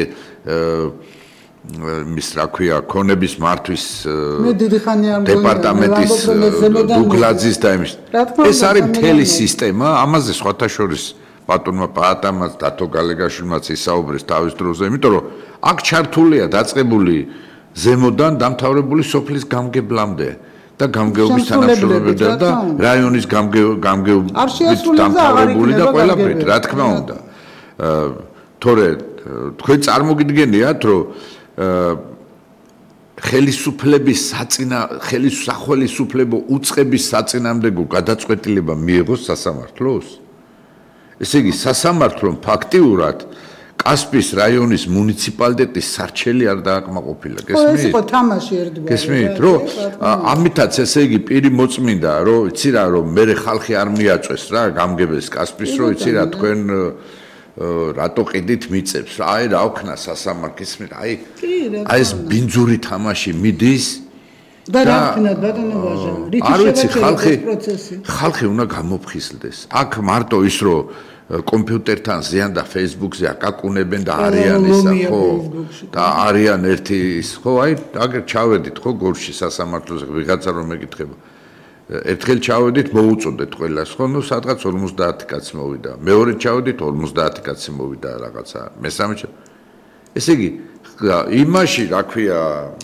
მის რა ქვია, ქონების მართვის დეპარტამენტის დუგლაძის და იმის. ეს არის მთელი სისტემა, ამაზე სხვათა შორის ბატონმა პაატამაც დათო გალეგაშვილმაც ისაუბრეს თავის დროზე, იმიტომ რომ აქ ჩართულია დაწყებული ზემოდან დამთავრებული სოფლის გამგებლამდე და გამგეობის თანამშრომლებიდან და რაიონის გამგეობით დამთავრებული და ყველაფრით, რა თქმა უნდა. თორე თქვენ წარმოგიდგენიათ, რომ ხელისუფლების საწინა ხელისახველისუფლებო უწყების საწინააღმდეგო გადაწყვეტილება მიიღოს სასამართლოს. ესე იგი სასამართლომ ფაქტიურად კასპიის რაიონის მუნიციპალიტეტის სარჩელი არ დააკმაყოფილა. გესმით? ეს იყო თამაში ერთგვარი. გესმით, რომ ამითაც ესე იგი პირი მოწმინდა, რომ იცი რა, რომ მე ხალხი არ მიაწვეს რა, გამგებელს კასპის, რომ იცი რა, თქვენ რატო ყიდით მიწებს რა, აი რა ოქნა სასამართლო, გესმით, აი აი ეს ბინძური თამაში მიდის და რა ხნად ბატონო ვაჟა, არ ვიცი ხალხი პროცესი. ხალხი უნდა გამოფხიზლდეს. აქ მარტო ის რომ კომპიუტერთან ზიან და Facebook-ზე აკაკუნებენ და არიან ისა ხო და არიან ერთი ის ხო აი აგერ ჩავედით ხო გორში სასამართლოზე ვიღაცა რომ მეკითხება ერთხელ ჩავედით მოუწოდეთ ყველას ხო ნუ სადღაც ორმოცდაათი კაცი მოვიდა მეორე ჩავედით ორმოცდაათი კაცი მოვიდა რაღაცა მესამე ესე იგი იმაში რა ქვია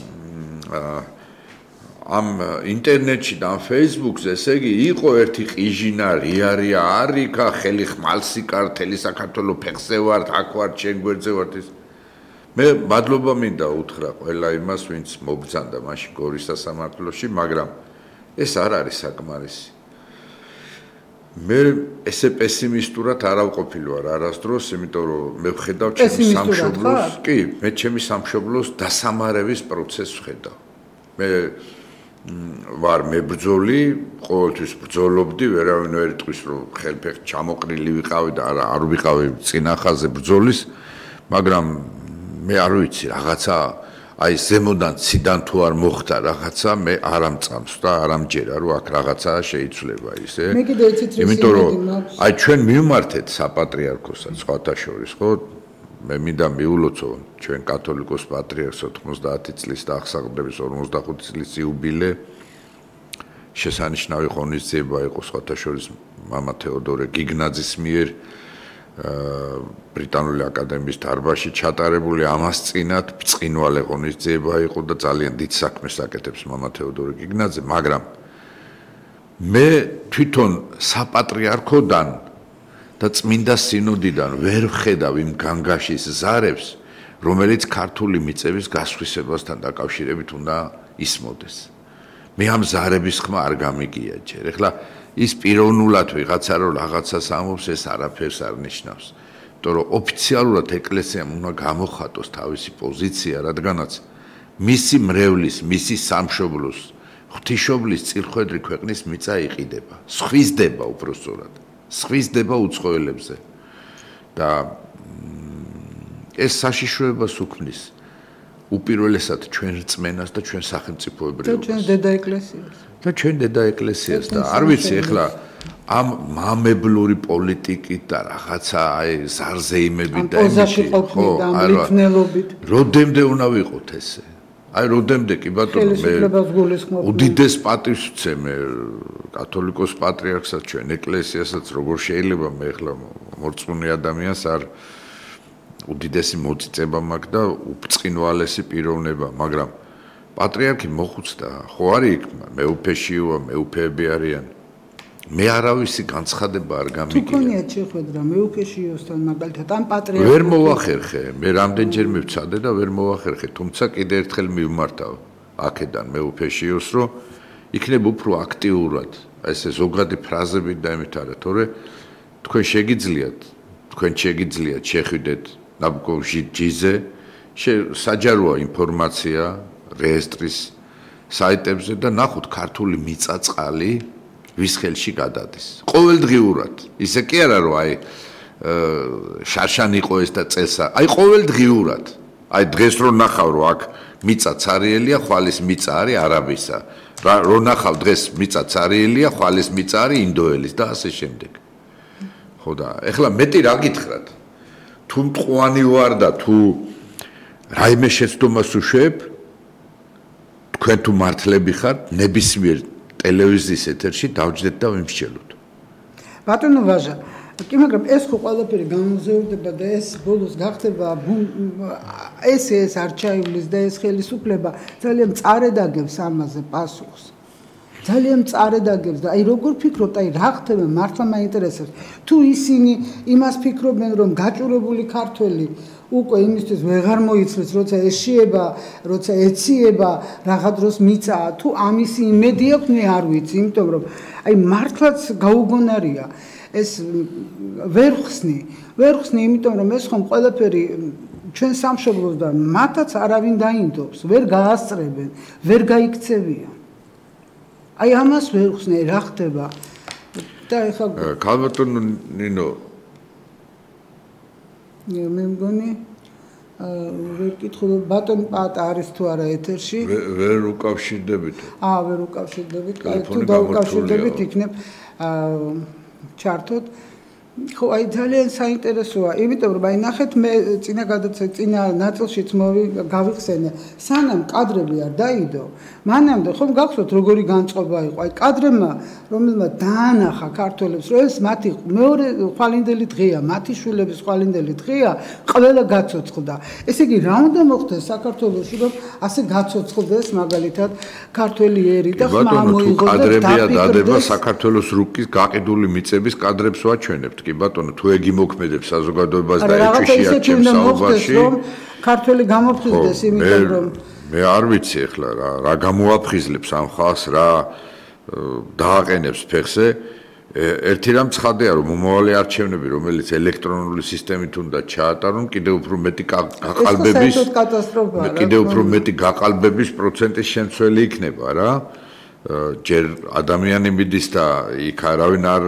ამ ინტერნეტში და Facebook-ზე ესე იგი იყო ერთი ყიჟინა რიარია არიქა ხელი ხმალსი კარტელი საქართველოს ფეხზე ვარ აქ ვარ ჩემ გვერდზე ვარ ის მე მადლობა მინდა უთხრა ყველა იმას ვინც მობრძანდა მაშინ გორის სასამართლოში მაგრამ ეს არ არის საკმარისი მე ესე პესიმისტურად არ ავყოფილი ვარ არასდროს იმიტომ რომ მე ვხედავ ჩემს სამშობლოს კი მე ჩემი სამშობლოს დასამარების პროცესს ვხედავ მე ვარ მებრძოლი, ყოველთვის ბრძოლობდი, ვერავინ ვერ იტყვის, რომ ხელფეხ ჩამოყრილი ვიყავი და არა არ ვიყავი წინახაზე ბრძოლის, მაგრამ მე არ ვიცი, რაღაცა აი ზემოდან ციდან თუ არ მოხდა რაღაცა, მე არ ამწამს და არ ამჯერა, რომ აქ რაღაცა შეიცვლება ისე. მე კიდე იცით რა იმიტომ რომ აი ჩვენ მივმართეთ საპატრიარქოსაც სხვათა შორის, ხო? მე მინდა მიულოცო ჩვენ კათოლიკოს პატრიარქს ოთხმოცდაათი წლის და აღსაყდრების ორმოცდახუთი წლის იუბილე შესანიშნავი ღონისძიება იყო სხვათა შორის მამა თეოდორე გიგნაძის მიერ ბრიტანული აკადემიის დარბაზში ჩატარებული ამას წინათ ბრწყინვალე ღონისძიება იყო და ძალიან დიდ საქმეს აკეთებს მამა თეოდორე გიგნაძე მაგრამ მე თვითონ საპატრიარქოდან და წმინდა სინოდიდან ვერ ვხედავ იმ განგაშის ზარებს, რომელიც ქართული მიწების გასხვისებასთან დაკავშირებით უნდა ისმოდეს. მე ამ ზარების ხმა არ გამიგია ჯერ. ეხლა ის პიროვნულად ვიღაცა რომ რაღაცას ამობს, ეს არაფერს არ ნიშნავს. იმიტომ რომ ოფიციალურად ეკლესიამ უნდა გამოხატოს თავისი პოზიცია, რადგანაც მისი მრევლის, მისი სამშობლოს, ღვთისმშობლის წილხვედრი ქვეყნის მიწა იყიდება, სხვისდება უпростоრად. სხვისდება უცხოელებზე და ეს საშიშროებას უქმნის უპირველესად ჩვენ რწმენას და ჩვენ სახელმწიფოებრიობას და ჩვენ დედა ეკლესიას და ჩვენ დედა ეკლესიას და არ ვიცი ეხლა ამ მამებლური პოლიტიკით და რაღაცა აი ზარზეიმებით და ემიჯით ხო არა როდემდე უნდა ვიყოთ ესე აი როდემდე კი ბატონო მე უდიდეს პატივს ვცემე კათოლიკოს პატრიარქსაც ჩვენ ეკლესიასაც როგორ შეიძლება მე ახლა მორწმუნე ადამიანს არ უდიდესი მოწიწება მაქვს და უბრწყინვალესი პიროვნება მაგრამ პატრიარქი მოხუცდა ხო არის იქ მეუფეშიოა მეუფეები არიან მე არავისი განცხადება არ გამიგია. თუ ქონიათ შეხვედრა მეუფეშიოსთან მაგალითად ამ პატრიარქს ვერ მოვახერხე, მე რამდენჯერ მივცადე და ვერ მოვახერხე, თუმცა კიდე ერთხელ მივმართავ აქედან მეუფეშიოს, რომ იქნებ უფრო აქტიურად, ესე ზოგადი ფრაზებით დაემეთავრე, თორე თქვენ შეგიძლიათ, თქვენ შეგიძლიათ შეხვიდეთ ნაბუკოვ ჯიზე, საჯაროა ინფორმაცია რეესტრის საიტებზე და ნახოთ ქართული მიწა-წყალი ვის ხელში გადადის. ყოველდღიურად. ისე კი არა რომ აი შარშან იყო ეს და წესა. აი ყოველდღიურად. აი დღეს რო ნახავ რომ აქ მიწა ცარიელია, ხვალის მიწა არის არაბისა. რო ნახავ დღეს მიწა ცარიელია, ხვალის მიწა არის ინდოელის და ასე შემდეგ. ხო და ეხლა მეტი რა გითხრათ? თუ მტყვანი ვარ და თუ რაიმე შეცდომას უშვებ, თქვენ თუ მართლები ხართ, ნებისმიერ ტელევიზიის ეთერში დავჯდეთ და ვიმსჯელოთ. ბატონო ვაჟა, კი მაგრამ ეს ხო ყველაფერი გამოზეურდება და ეს ბოლოს გახდება ეს ეს არჩეულის და ეს ხელისუფლება ძალიან წარედ აგებს ამაზე პასუხს. ძალიან მწარე დაგებს და აი როგორ ფიქრობთ, აი რა ხდება, მართლა მაინტერესებს. თუ ისინი იმას ფიქრობენ, რომ გაჭურებული ქართველი უკვე იმისთვის ვეღარ მოიცლეს, როცა ეშიება, როცა ეციება, რაღა დროს მიწაა, თუ ამისი იმედი აქვს, მე არ ვიცი, იმიტომ რომ აი მართლაც გაუგონარია. ეს ვერ ხსნი, ვერ ხსნი, იმიტომ რომ ეს ხომ ყველაფერი ჩვენ სამშობლოს და მათაც არავინ დაინდობს, ვერ გაასწრებენ, ვერ გაიქცევიან. აი ამას ვერ ხსნი, რა ხდება? და ეხლა ქალბატონო ნინო მე მგონი ვერ კითხულობ ბატონ პატა არის თუ არა ეთერში? ვერ უკავშირდებით. აა ვერ უკავშირდებით. თუ დაუკავშირდებით იქნებ ჩართოთ. ხო, აი ძალიან საინტერესოა, იმიტომ რომ აი ნახეთ მე წინა გადაცემა წინა ნაწილშიც გავიხსენე, სანამ კადრები არ დაიდო, მანამდე ხომ გახსოვთ როგორი განწყობა იყო, აი კადრებმა, რომელმაც დაანახა ქართველებს, რომ ეს მათი მეორე ხვალინდელი დღეა, მათი შვილების ხვალინდელი დღეა, ყველა გაცოცხლდა. ესე იგი, რა უნდა მოხდეს საქართველოში, რომ ასე გაცოცხლდეს მაგალითად ქართველი ერი და ხმა მოიღოს და კადრებია დადება საქართველოს რუკის გაყიდული მიწების კადრებს ვაჩვენებთ. კი ბატონო, თუ ეგი მოქმედებს საზოგადოებას და ეჭვში აჩევს საუბარში, ქართველი გამოფხიზდეს, იმიტომ რომ მე არ ვიცი ახლა რა რა გამოაფხიზლებს ამ ხალხს, რა დააყენებს ფეხზე. ერთი რამ ცხადია, რომ მომავალი არჩევნები, რომელიც ელექტრონული სისტემით უნდა ჩაატარონ, კიდევ უფრო მეტი გაყალბების კიდევ უფრო მეტი გაყალბების პროცენტის შემცველი იქნება რა. ჯერ ადამიანი მიდის და იქ არავინ არ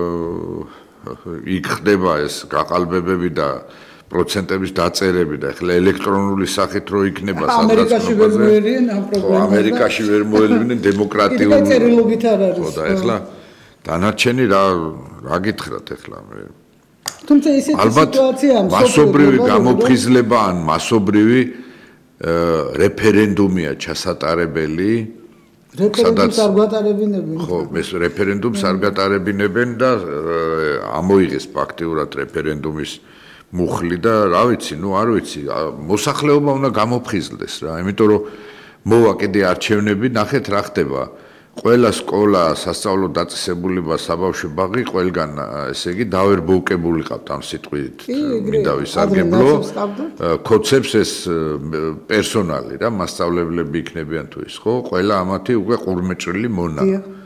იქ ხდება ეს გაყალბებები და პროცენტების დაწერები და ახლა ელექტრონული სახით რო იქნება სადღაც ამერიკაში ვერ მოელვიან ამ პრობლემას. ამერიკაში ვერ მოელვიან დემოკრატიულ. კიდე წერილობით არ არის. ხო და ახლა დანარჩენი რა რა გითხრათ ახლა მე. თუმცა ისეთი სიტუაცია მასობრივი გამოფხიზლება ან მასობრივი რეფერენდუმია ჩასატარებელი. რეფერენდუმს არ გვატარებინებენ. ხო, ეს რეფერენდუმს არ გატარებინებენ და ამოიღეს ფაქტიურად რეფერენდუმის მუხლი და რა ვიცი, ნუ არ ვიცი, მოსახლეობა უნდა გამოფხიზლდეს რა, იმიტომ რომ მოვა კიდე არჩევნები, ნახეთ რა ხდება. ყველა სკოლა, სასწავლო დაწესებულება, საბავშვო ბაღი ყველგან, ესე იგი, დავერბოუკებული ყავთ ამ სიტყვით. მინდა ვისარგებლო. ქოცებს ეს პერსონალი რა, მასწავლებლები იქნებიან თუ ის, ხო? ყველა ამათი უკვე ყურმეჭრილი მონა.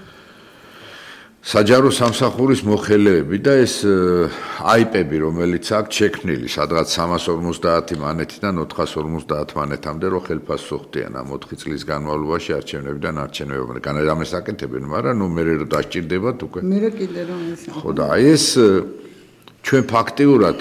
საჯარო სამსახურის მოხელეები და ეს აიპები, რომელიც აქვს შექმნილი, სადღაც სამას ორმოცდაათი მანეთიდან ოთხას ორმოცდაათ მანეთამდე რო ხელფასს ხდიან ამ ოთხი წლის განმავლობაში არჩევნებიდან არჩევნებამდე. განერამეს აკეთებენ, მაგრამ ნუ მე რო დასჭირდებათ უკვე. მე კიდე რომ ისე. ხო და აი ეს ჩვენ ფაქტიურად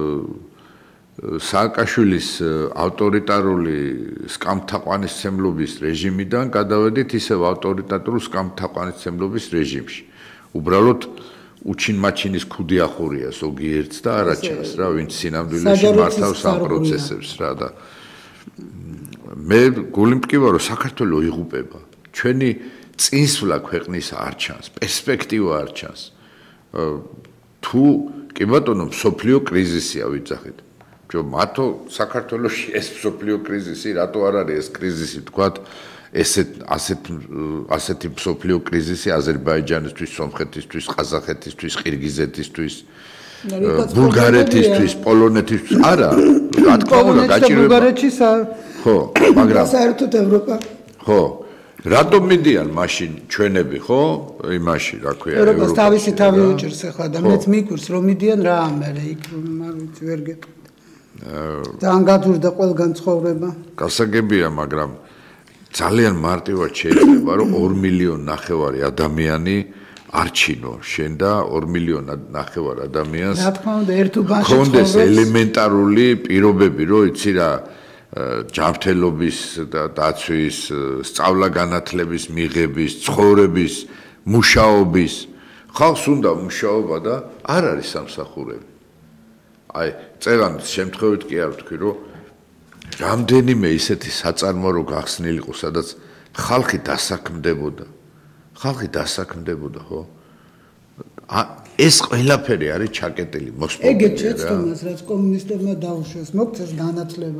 სააკაშვილის ავტორიტარული სკამთაყვანისმცემლობის რეჟიმიდან გადავედით ისევ ავტორიტარულ სკამთაყვანისმცემლობის რეჟიმში. უბრალოდ უჩინმაჩინის ქუდი ახურია ზოგიერთს და არაჩანს რა, ვინც სინამდვილეში მართავს ამ პროცესებს რა და მე გული მტკივა რომ საქართველოს იღუპება. ჩვენი წინსვლა ქვეყნის არ ჩანს, პერსპექტივა არ ჩანს. თუ კი ბატონო, მსოფლიო კრიზისია ვიძახით. ჯო მათო საქართველოში ეს მსოფლიო კრიზისი, რატო არ არის ეს კრიზისი თქვათ ესეთ ასეთ ასეთი მსოფლიო კრიზისი აზერბაიჯანისთვის, სომხეთისთვის, ყაზახეთისთვის, ყირგიზეთისთვის, ბულგარეთისთვის, პოლონეთისთვის, არა, რა თქმა უნდა, გაჭირვება. ბულგარეთში ხო, მაგრამ საერთოდ ევროპა. ხო, რატომ მიდიან მაშინ ჩვენები, ხო? იმაში, რა ქვია, ევროპას თავისი თავი უჭერს ახლა და მეც მიკვირს რომ მიდიან რა ამერე იქ არ ვიცი ვერ გეტყვი. ძალიან გადურდა ყველგან ცხოვრება. გასაგებია, მაგრამ ძალიან მარტივად შეიძლება რომ ორ მილიონ ნახევარი ადამიანი არჩინო შენ და ორ მილიონ ნახევარ ადამიანს რა თქმა უნდა ერთ უბანში კონდეს ელემენტარული პირობები რომ იცი რა ჯანმრთელობის და დაცვის სწავლა-განათლების მიღების ცხოვრების მუშაობის ხალხს უნდა მუშაობა და არ არის სამსახურები აი წერან შემთხვევით კი არ ვთქვი რომ რამდენიმე ისეთი საწარმო რო გახსნილიყო, სადაც ხალხი დასაქმდებოდა. ხალხი დასაქმდებოდა, ხო? ეს ყველაფერი არის ჩაკეტილი, მოსპობილი. ეგეთ შეცდომას, რაც კომუნისტებმა დაუშვეს, მოგწეს განათლება,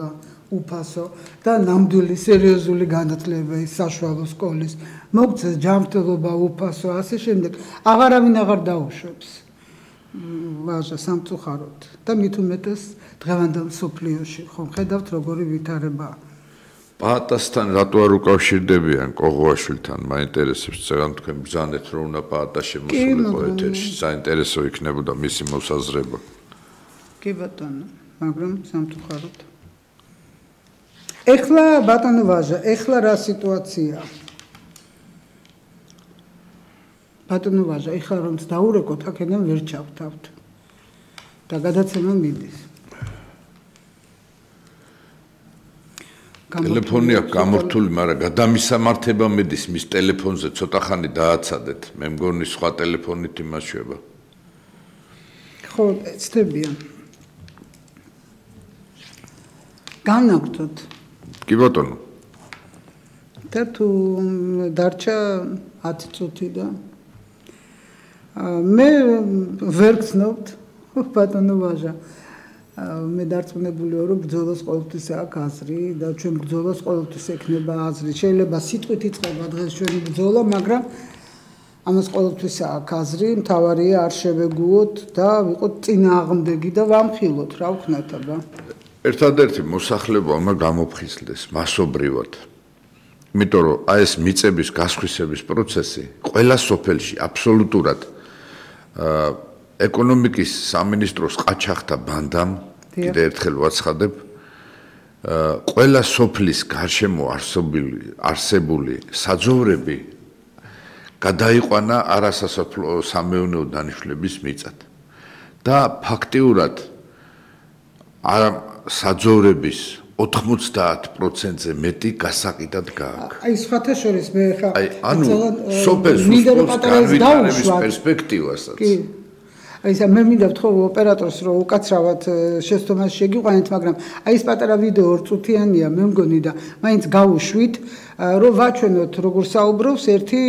უფასო და ნამდვილი სერიოზული განათლება ის საშუალო სკოლის მოგწეს ჯანმრთელობა უფასო ასე შემდეგ აღარავინ აღარ დაუშვებს ვაჟა სამწუხაროდ და მით უმეტეს დღევანდელ მსოფლიოში ხომ ხედავთ როგორი ვითარებაა პაატასთან რატო არ უკავშირდებიან კოღოაშვილთან მაინტერესებს წერან თქვენ ბრძანეთ რომ უნდა პაატა შემოსულიყო ეთერში საინტერესო იქნებოდა მისი მოსაზრება კი ბატონო მაგრამ სამწუხაროდ ეხლა ბატონო ვაჟა ეხლა რა სიტუაციაა ბატონო ვაჟა ეხლა რომ დაურეკოთ აქედან ვერ ჩავთავთ და გადაცემა მიდის ტელეფონი აქვს გამორთული, მაგრამ გადამისამართება მედის მის ტელეფონზე ცოტა ხანი დააცადეთ. მე მგონი სხვა ტელეფონით იმაშვება. ხო, ეცდებიან. განაგდოთ. კი ბატონო. და თუ დარჩა ათი წუთი და მე ვერ გცნობთ ბატონო ვაჟა. მე დარწმუნებული ვარ რომ ბრძოლას ყოველთვის აქვს აზრი და ჩვენ ბრძოლას ყოველთვის ექნება აზრი. შეიძლება სიტყვით იწყება დღეს ჩვენი ბრძოლა, მაგრამ ამას ყოველთვის აქვს აზრი. მთავარია არ შევეგუოთ და ვიყოთ წინააღმდეგი და ვამხილოთ, რა ვქნათ აბა. ერთადერთი მოსახლებმა გამოფხიზლდეს მასობრივად. იმიტომ რომ აი ეს მიწების გასხვისების პროცესი ყველა სოფელში აბსოლუტურად აა ეკონომიკის სამინისტროს ყაჩაღთა ბანდამ კიდე ერთხელ ვაცხადებ ყველა სოფლის გარშემო არსებული არსებული საძოვრები გადაიყვანა არასასოფლო სამეურნეო დანიშნულების მიწად და ფაქტიურად საძოვრების ოთხმოცდაათ პროცენტზე მეტი გასაყიდად გააქვს. აი სხვათა შორის მე ხა აი ანუ სოფელს უსწრებს განვითარების პერსპექტივასაც. კი აი ეს მე მინდა ვთქო ოპერატორს რომ უკაცრავად შეცდომას შეგიყვანეთ, მაგრამ აი ეს პატარა ვიდეო ორ წუთიანია მე მგონი და მაინც გავუშვით რომ ვაჩვენოთ როგორ საუბრობს ერთი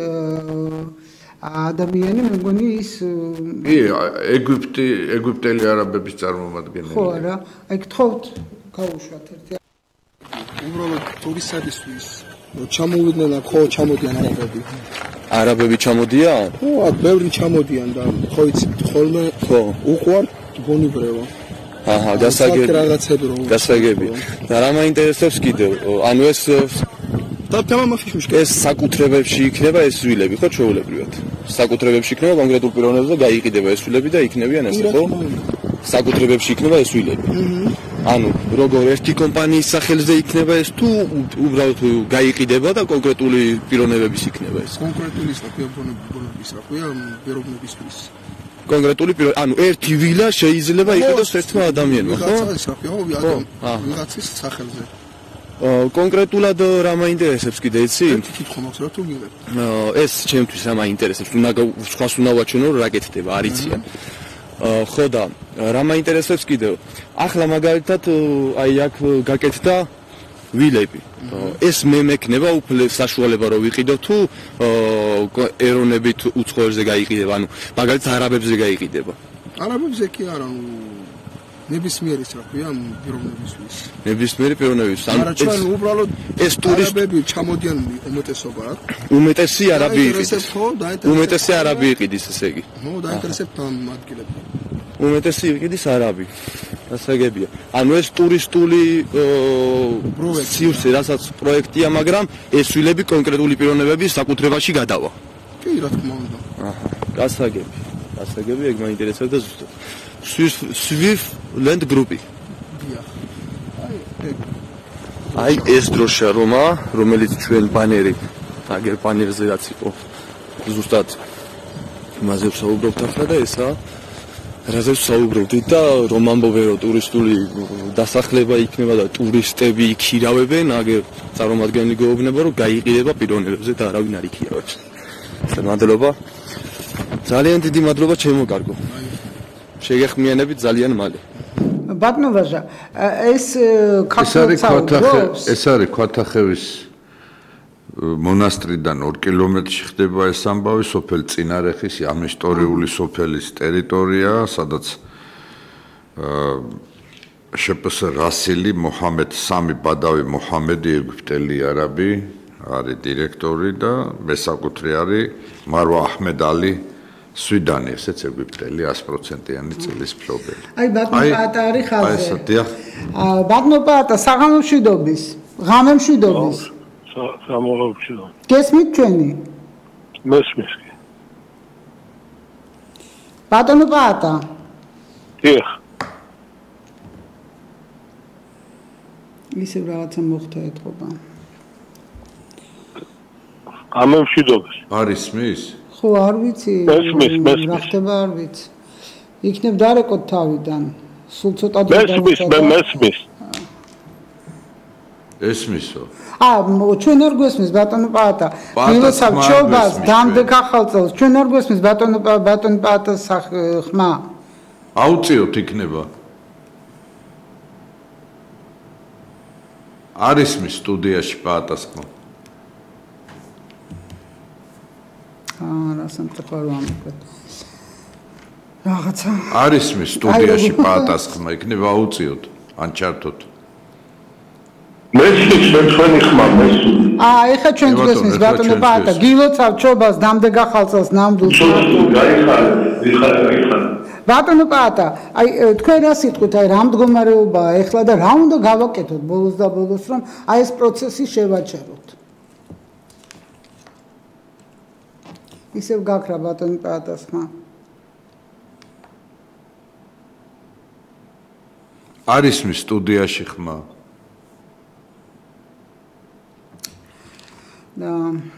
ადამიანი მე მგონი ის კი ეგვიპტი ეგვიპტელი არაბების წარმომადგენელი. ხო არა, აი გთხოვთ გავუშვათ ერთი უბრალოდ ტურისტებისთვის ჩამოვიდნენ აქ ხო ჩამოდიან არაბები არაბები ჩამოდიან? ხო, აქ ბევრი ჩამოდიან და ხო იცით, ხოლმე ხო, უყვართ გონიბრევა. აჰა, გასაგები. რაღაცები რომ გასაგები. და რა მაინტერესებს კიდევ? ანუ ეს და თემა მახიშმიშ ეს საკუთრებებში იქნება ეს სულები, ხო, ჩვეულებრივად. საკუთრებებში იქნება კონკრეტულ პიროვნებზე გაიყიდება ეს სულები და იქნებიან ესე, ხო? საკუთრებებში იქნება ეს სულები. ანუ როგორ ერთი კომპანიის სახელზე იქნება ეს თუ უბრალოდ გაიყიდება და კონკრეტული პიროვნებების იქნება ეს კონკრეტული პიროვნებების რა ქვია პიროვნებისთვის კონკრეტული პიროვნება ანუ ერთი ვილა შეიძლება იყიდოს ერთმა ადამიანმა ხო რაღაცა რა ქვია ვიღაცის სახელზე კონკრეტულად რა მაინტერესებს კიდე იცი კითხვა მაქვს რა თუ მიღებ ეს ჩემთვის რა მაინტერესებს უნდა სხვას უნდა ვაჩვენო რა გეკეთდება არ იციან ხო და რა მაინტერესებს კიდევ ახლა მაგალითად აი აქ გაკეთდა ვილები ეს მე მექნება უფლე საშუალება რომ ვიყიდო თუ ეროვნებით უცხოელზე გაიყიდება ანუ მაგალითად არაბებზე გაიყიდება არაბებზე კი არა ნებისმიერის რა ქვია პიროვნებისთვის ნებისმიერი პიროვნებისთვის ანუ ჩვენ უბრალოდ ეს ტურისტები ჩამოდიან უმეტესობა აქ უმეტესი არაბი იყიდეს უმეტესი არაბი იყიდეს ესე იგი ნუ დაინტერესებთ ამ ადგილებში უმეტესი იყიდეს არაბი გასაგებია ანუ ეს ტურისტული სივრცე რასაც პროექტია მაგრამ ეს ვილები კონკრეტული პიროვნებების საკუთრებაში გადავა კი რა თქმა უნდა აჰა გასაგები გასაგები ეგ მაინტერესებდა ზუსტად Swift Land Group-ი. აი ეს დროშა რომა, რომელიც ჩვენ ბანერი, აგერ ბანერზე რაც იყო. ზუსტად იმაზე ვსაუბრობთ ახლა და ესა რაზე ვსაუბრობდით და რომ ამბობენ რომ ტურისტული დასახლება იქნება და ტურისტები იქირავებენ, აგერ წარმომადგენელი გეუბნება რომ გაიყიდება პიროვნებებზე და არავინ არ იქირავებს. მადლობა. ძალიან დიდი მადლობა ჩემო კარგო. შეგეხმიანებით ძალიან მალე. ბატონო ვაჟა, ეს ქართლოცაუბრობს. ეს არის ქვათახევის მონასტრიდან ორ კილომეტრში ხდება ეს ამბავი, სოფელ წინარეხის ამ ისტორიული სოფელის ტერიტორია, სადაც შპს რასილი მოჰამედ სამი ბადავი მოჰამედი ეგვიპტელი არაბი არის დირექტორი და მესაკუთრე არის მარვა აჰმედალი სვიდანი ესეც ეგვიპტელი one hundred procent-იანი წილის მფლობელი. აი ბატონო პაატა არის ხალხი. აი ესა დიახ. ბატონო პაატა საღამო მშვიდობის, ღამე მშვიდობის. საღამო მშვიდობის. გესმით ჩვენი? მესმის. ბატონო პაატა. დიახ. ისევ რაღაცა მოხდა ეთყობა. ღამე მშვიდობის. არის მის? ხო არ ვიცი. მესმის, მესმის. რა ხდება არ ვიცი. იქნებ დარეკოთ თავიდან. სულ ცოტა დრო მესმის, მე მესმის. ესმისო. აა ჩვენ არ გვესმის ბატონო პაატა. მილოცავ ჩობას დამდე ხალწელს. ჩვენ არ გვესმის ბატონო ბატონო პაატას ხმა. აუწიოთ იქნება. არის მის სტუდიაში პაატას ხმა. აა რა სამწუხარო ამოკვეთ. რაღაცა. არის მის სტუდიაში პაატას ხმა, იქნება აუწიოთ ან ჩართოთ. მესმის ჩვენი ხმა მესმის. აა ეხა ჩვენ გვესმის ბატონო პაატა, გილოცავ ჩობას დამდე გახალწელს ნამდვილს. გაიხარე, ვიხარე, ვიხარე. ბატონო პაატა, აი თქვენ რა სიტყვით, აი რა მდგომარეობაა ეხლა და რა უნდა გავაკეთოთ ბოლოს და ბოლოს, რომ აი ეს პროცესი შევაჩეროთ. ისევ გაქრა ბატონო პაატას ხმა. არის მის სტუდიაში ხმა. და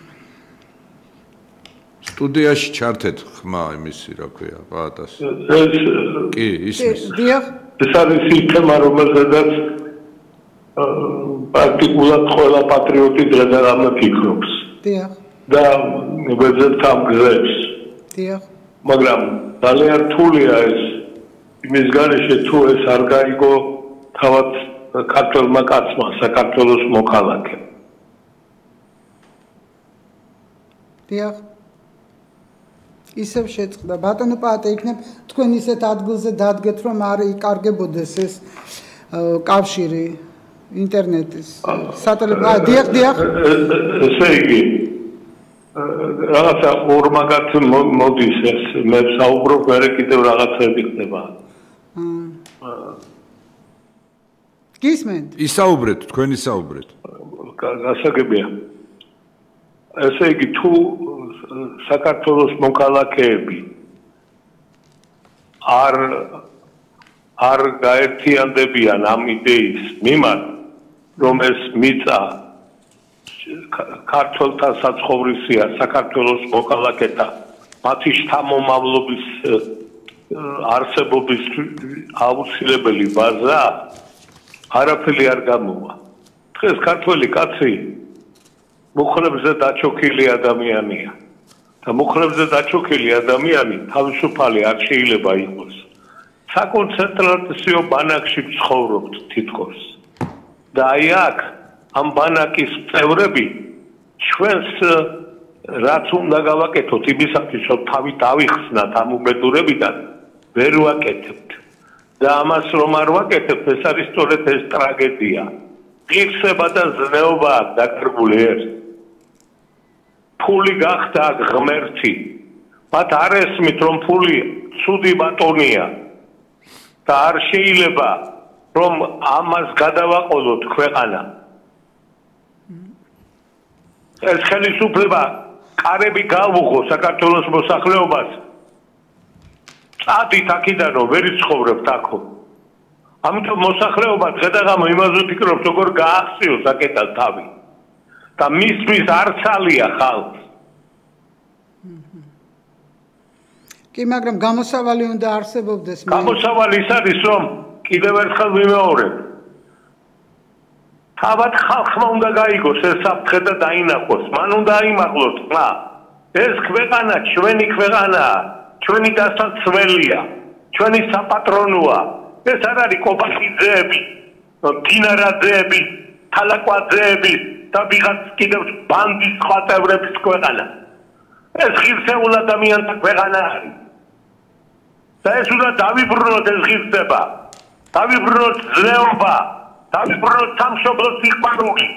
სტუდიაში ჩართეთ ხმა იმისი რა ქვია პაატას. ეს კი, ისმის. დიახ. ეს არის სისტემა, რომელზედაც პრაქტიკულად ყველა პატრიოტი დღედა რამე ფიქრობს. დიახ. და ვეძებთ ამ გზებს. დიახ. მაგრამ ძალიან რთულია ეს იმის გარეშე თუ ეს არ გაიგო თავად ქართველმა კაცმა, საქართველოს მოქალაქემ. დიახ. ისევ შეწყდა ბატონო პაატა იქნებ თქვენ ისეთ ადგილზე დადგეთ რომ არ იკარგებოდეს ეს კავშირი ინტერნეტის სატელეფონო დიახ დიახ ესე იგი რაღაცა ორმაგად მოდის ეს მე საუბრობ მე კიდევ რაღაცები ხდება გისმენთ ისაუბრეთ თქვენ ისაუბრეთ გასაგებია ესე იგი თუ საქართველოს მოქალაქეები არ არ გაერთიანდებიან ამ იდეის მიმართ რომ ეს მიწა ქართველთა საცხოვრისია საქართველოს მოქალაქეთა მათი შთამომავლობის არსებობის აუცილებელი ბაზა არაფერი არ გამოვა დღეს ქართველი კაცი მუხრებზე დაჩოქილი ადამიანია და მუხრებზე დაჩოქილი ადამიანი თავისუფალი არ შეიძლება იყოს საკონცენტრაციო ბანაკში ცხოვრობთ თითქოს და აი აქ ამ ბანაკის წევრები ჩვენს რაც უნდა გავაკეთოთ იმისათვის რომ თავი დავიხსნათ ამ უბედურებიდან ვერ ვაკეთებთ და ამას რომ არ ვაკეთებთ ეს არის სწორედ ეს ტრაგედია ღირსება და ზნეობა დაკარგული ერთ ფული გახდა ღმერთი მათ არ ესმით რომ ფული ცუდი ბატონია და არ შეიძლება რომ ამას გადავაყოლოთ ქვეყანა ეს ხელისუფლება კარები გავუღო საქართველოს მოსახლეობას წადით აქედან რომ ვერ იცხოვრებთ აქო ამიტომ მოსახლეობა დღედაღამო იმაზე ფიქრობს როგორ გაახციოს აკეთოს თავი და მისთვის არცალია ხალხს კი მაგრამ გამოსავალი უნდა არსებობდეს გამოსავალი ის არის რომ კიდევ ერთხელ ვიმეორებ თავად ხალხმა უნდა გაიგოს ეს საფრთხე და დაინახოს მან უნდა აიმაღლოს ხმა ეს ქვეყანა ჩვენი ქვეყანაა ჩვენი დასაცველია ჩვენი საპატრონოა ეს არ არის კობახიძეები დინარაძეები თალაკვაძეები და ვიღაც კიდევ ბანდის სხვა წევრების ქვეყანა ეს ღირსეულ ადამიანთა ქვეყანა არის და ეს უნდა დავიბრუნოთ ეს ღირსება დავიბრუნოთ ზნეობა, დავიბრუნოთ სამშობლოს სიყვარული.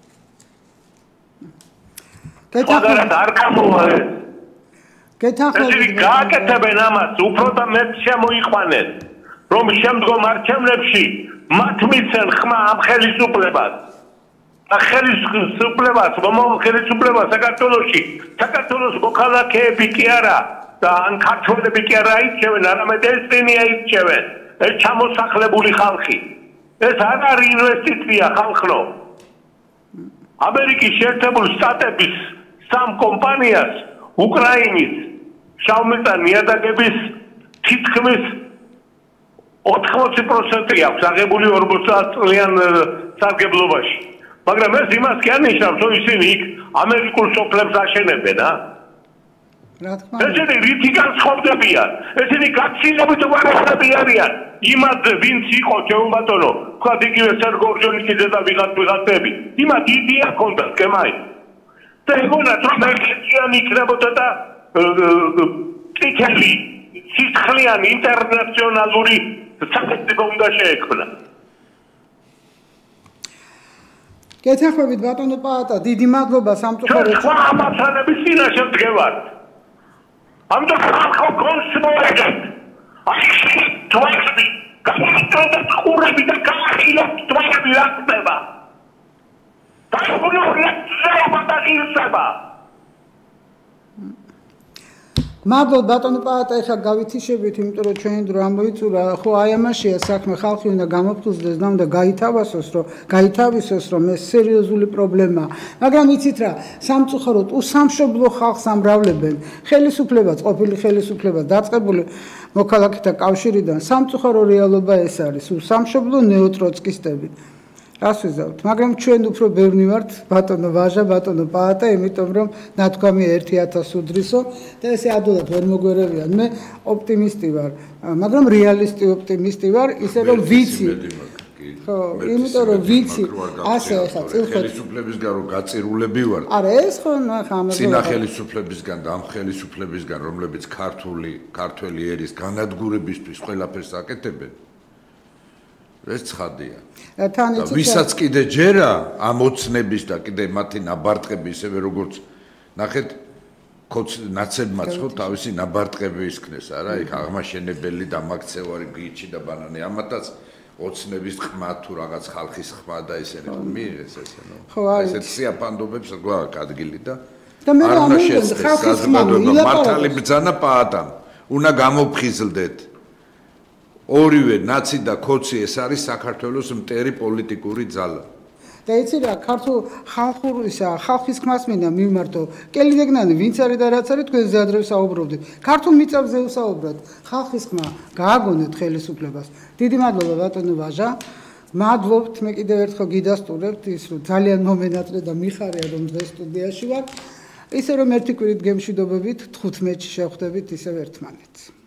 გეთახმებით არ გამოვა ეს. გეთახმებით ესე გააკეთებენ ამას, უფრო და მეტ შემოიყვანეს, რომ შემდგომ არჩევნებში მათ მიცენ ხმა ამ ხელისუფლებას. ხელისუფლებას, მომავალ ხელისუფლებას საქართველოში, საქართველოს მოქალაქეები კი არა და ან ქართველები კი არა აირჩევენ, არამედ ეს წინი აირჩევენ, ეს ჩამოსახლებული ხალხი. ეს არ არის ინვესტიცია ხალხო. ამერიკის შეერთებული შტატების სამ კომპანიას უკრაინის შავმიწა ნიადაგების თითქმის ოთხმოცი პროცენტი აქვს აღებული ორმოცდაათ წლიან სარგებლობაში. მაგრამ ეს იმას კი არ ნიშნავს, რომ ისინი იქ ამერიკულ სოფლებს აშენებენ, ა? რა თქმა უნდა. ესენი რითი განსხვავდებიან? ესენი გაცილებით უარესები არიან. იმაზე, ვინც იყო ჯეუბატონო, თქვა იგივე სერგო ორჯონიკიძე და ვიღაც ვიღაცები. იმათ იდეა ჰქონდათ, კემაი. და ეგონათ, რომ ერთიანი იქნებოდა და ტიკელი, სისხლიანი ინტერნაციონალური სახელმწიფო უნდა შეექმნა. გეთახმებით ბატონო პაატა, დიდი მადლობა სამწუხაროდ. სხვა ამაცანების წინაშე ვდგევართ. ამიტომ ხალხო კონსმოეგეთ. აი თვალები, გამარტოთ ყურები და გაახილოთ თვალები რა ხდება. დაუბრუნოთ ზეობა და ღირსება. მადლობა ბატონო პაატა, ეხლა გავითიშებით, იმიტომ რომ ჩვენი დრო ამოიწურა, ხო აი ამაშია საქმე, ხალხი უნდა გამოფხიზდეს და უნდა გაითავისოს, რომ გაითავისოს, რომ ეს სერიოზული პრობლემაა. მაგრამ იცით რა, სამწუხაროდ უსამშობლო ხალხს ამრავლებენ. ხელისუფლებას, ყოფილი ხელისუფლებას დაწყებული მოქალაქეთა კავშირიდან სამწუხარო რეალობა ეს არის, უსამშობლო ნეოტროცკისტები. რას ვიზავთ, მაგრამ ჩვენ უფრო ბევრი ვართ ბატონო ვაჟა, ბატონო პაატა, იმიტომ რომ ნათქვამი ერთი ათას უდრისო და ესე ადვილად ვერ მოგვერევიან. მე ოპტიმისტი ვარ, მაგრამ რეალისტი ოპტიმისტი ვარ, ისე რომ ვიცი. ხო, იმიტომ რომ ვიცი, ასე ახლა წილხოთ ხელისუფლებისგან რომ გაწირულები ვარ. არა, ეს ხო ახლა ამაზე წინა ხელისუფლებისგან და ამ ხელისუფლებისგან, რომლებიც ქართული, ქართველი ერის განადგურებისთვის ყველაფერს აკეთებენ. ეს ცხადია. თან და ვისაც კიდე ჯერა ამ ოცნების და კიდე მათი ნაბარტყები ისევე როგორც ნახეთ ნაცებმაც ხო თავისი ნაბარტყები ისქნეს არა იქ აღმაშენებელი და მაქცევარი გიჩი და ბანანი ამათაც ოცნების ხმა თუ რაღაც ხალხის ხმა და ესენი მიიღეს ესე ნუ ესეთ სიაფანდობებს გვაქვს ადგილი და არ უნდა შეწყდეს საზოგადოება მართალი ბრძანა პაატამ უნდა გამოფხიზლდეთ ორივე ნაცი და ქოცი ეს არის საქართველოს მტერი პოლიტიკური ძალა. და იცი რა, ქართულ ხალხურისა, ხალხის ხმას მინდა მივმართო. კელიდეგნანი ვინც არის და რაც არის თქვენ ზეადრე ვსაუბრობდით. ქართულ მიწებზე ვსაუბრობთ. ხალხის ხმა გააგონეთ ხელისუფლებას. დიდი მადლობა ბატონო ვაჟა. მადლობთ, მე კიდევ ერთხელ გიდასტურებთ ის რომ ძალიან მომენატრე და მიხარია რომ დღეს სტუდიაში ვარ. ისე რომ ერთი კვირით გემშვიდობებით თხუთმეტში შევხვდებით ისევ ერთმანეთს.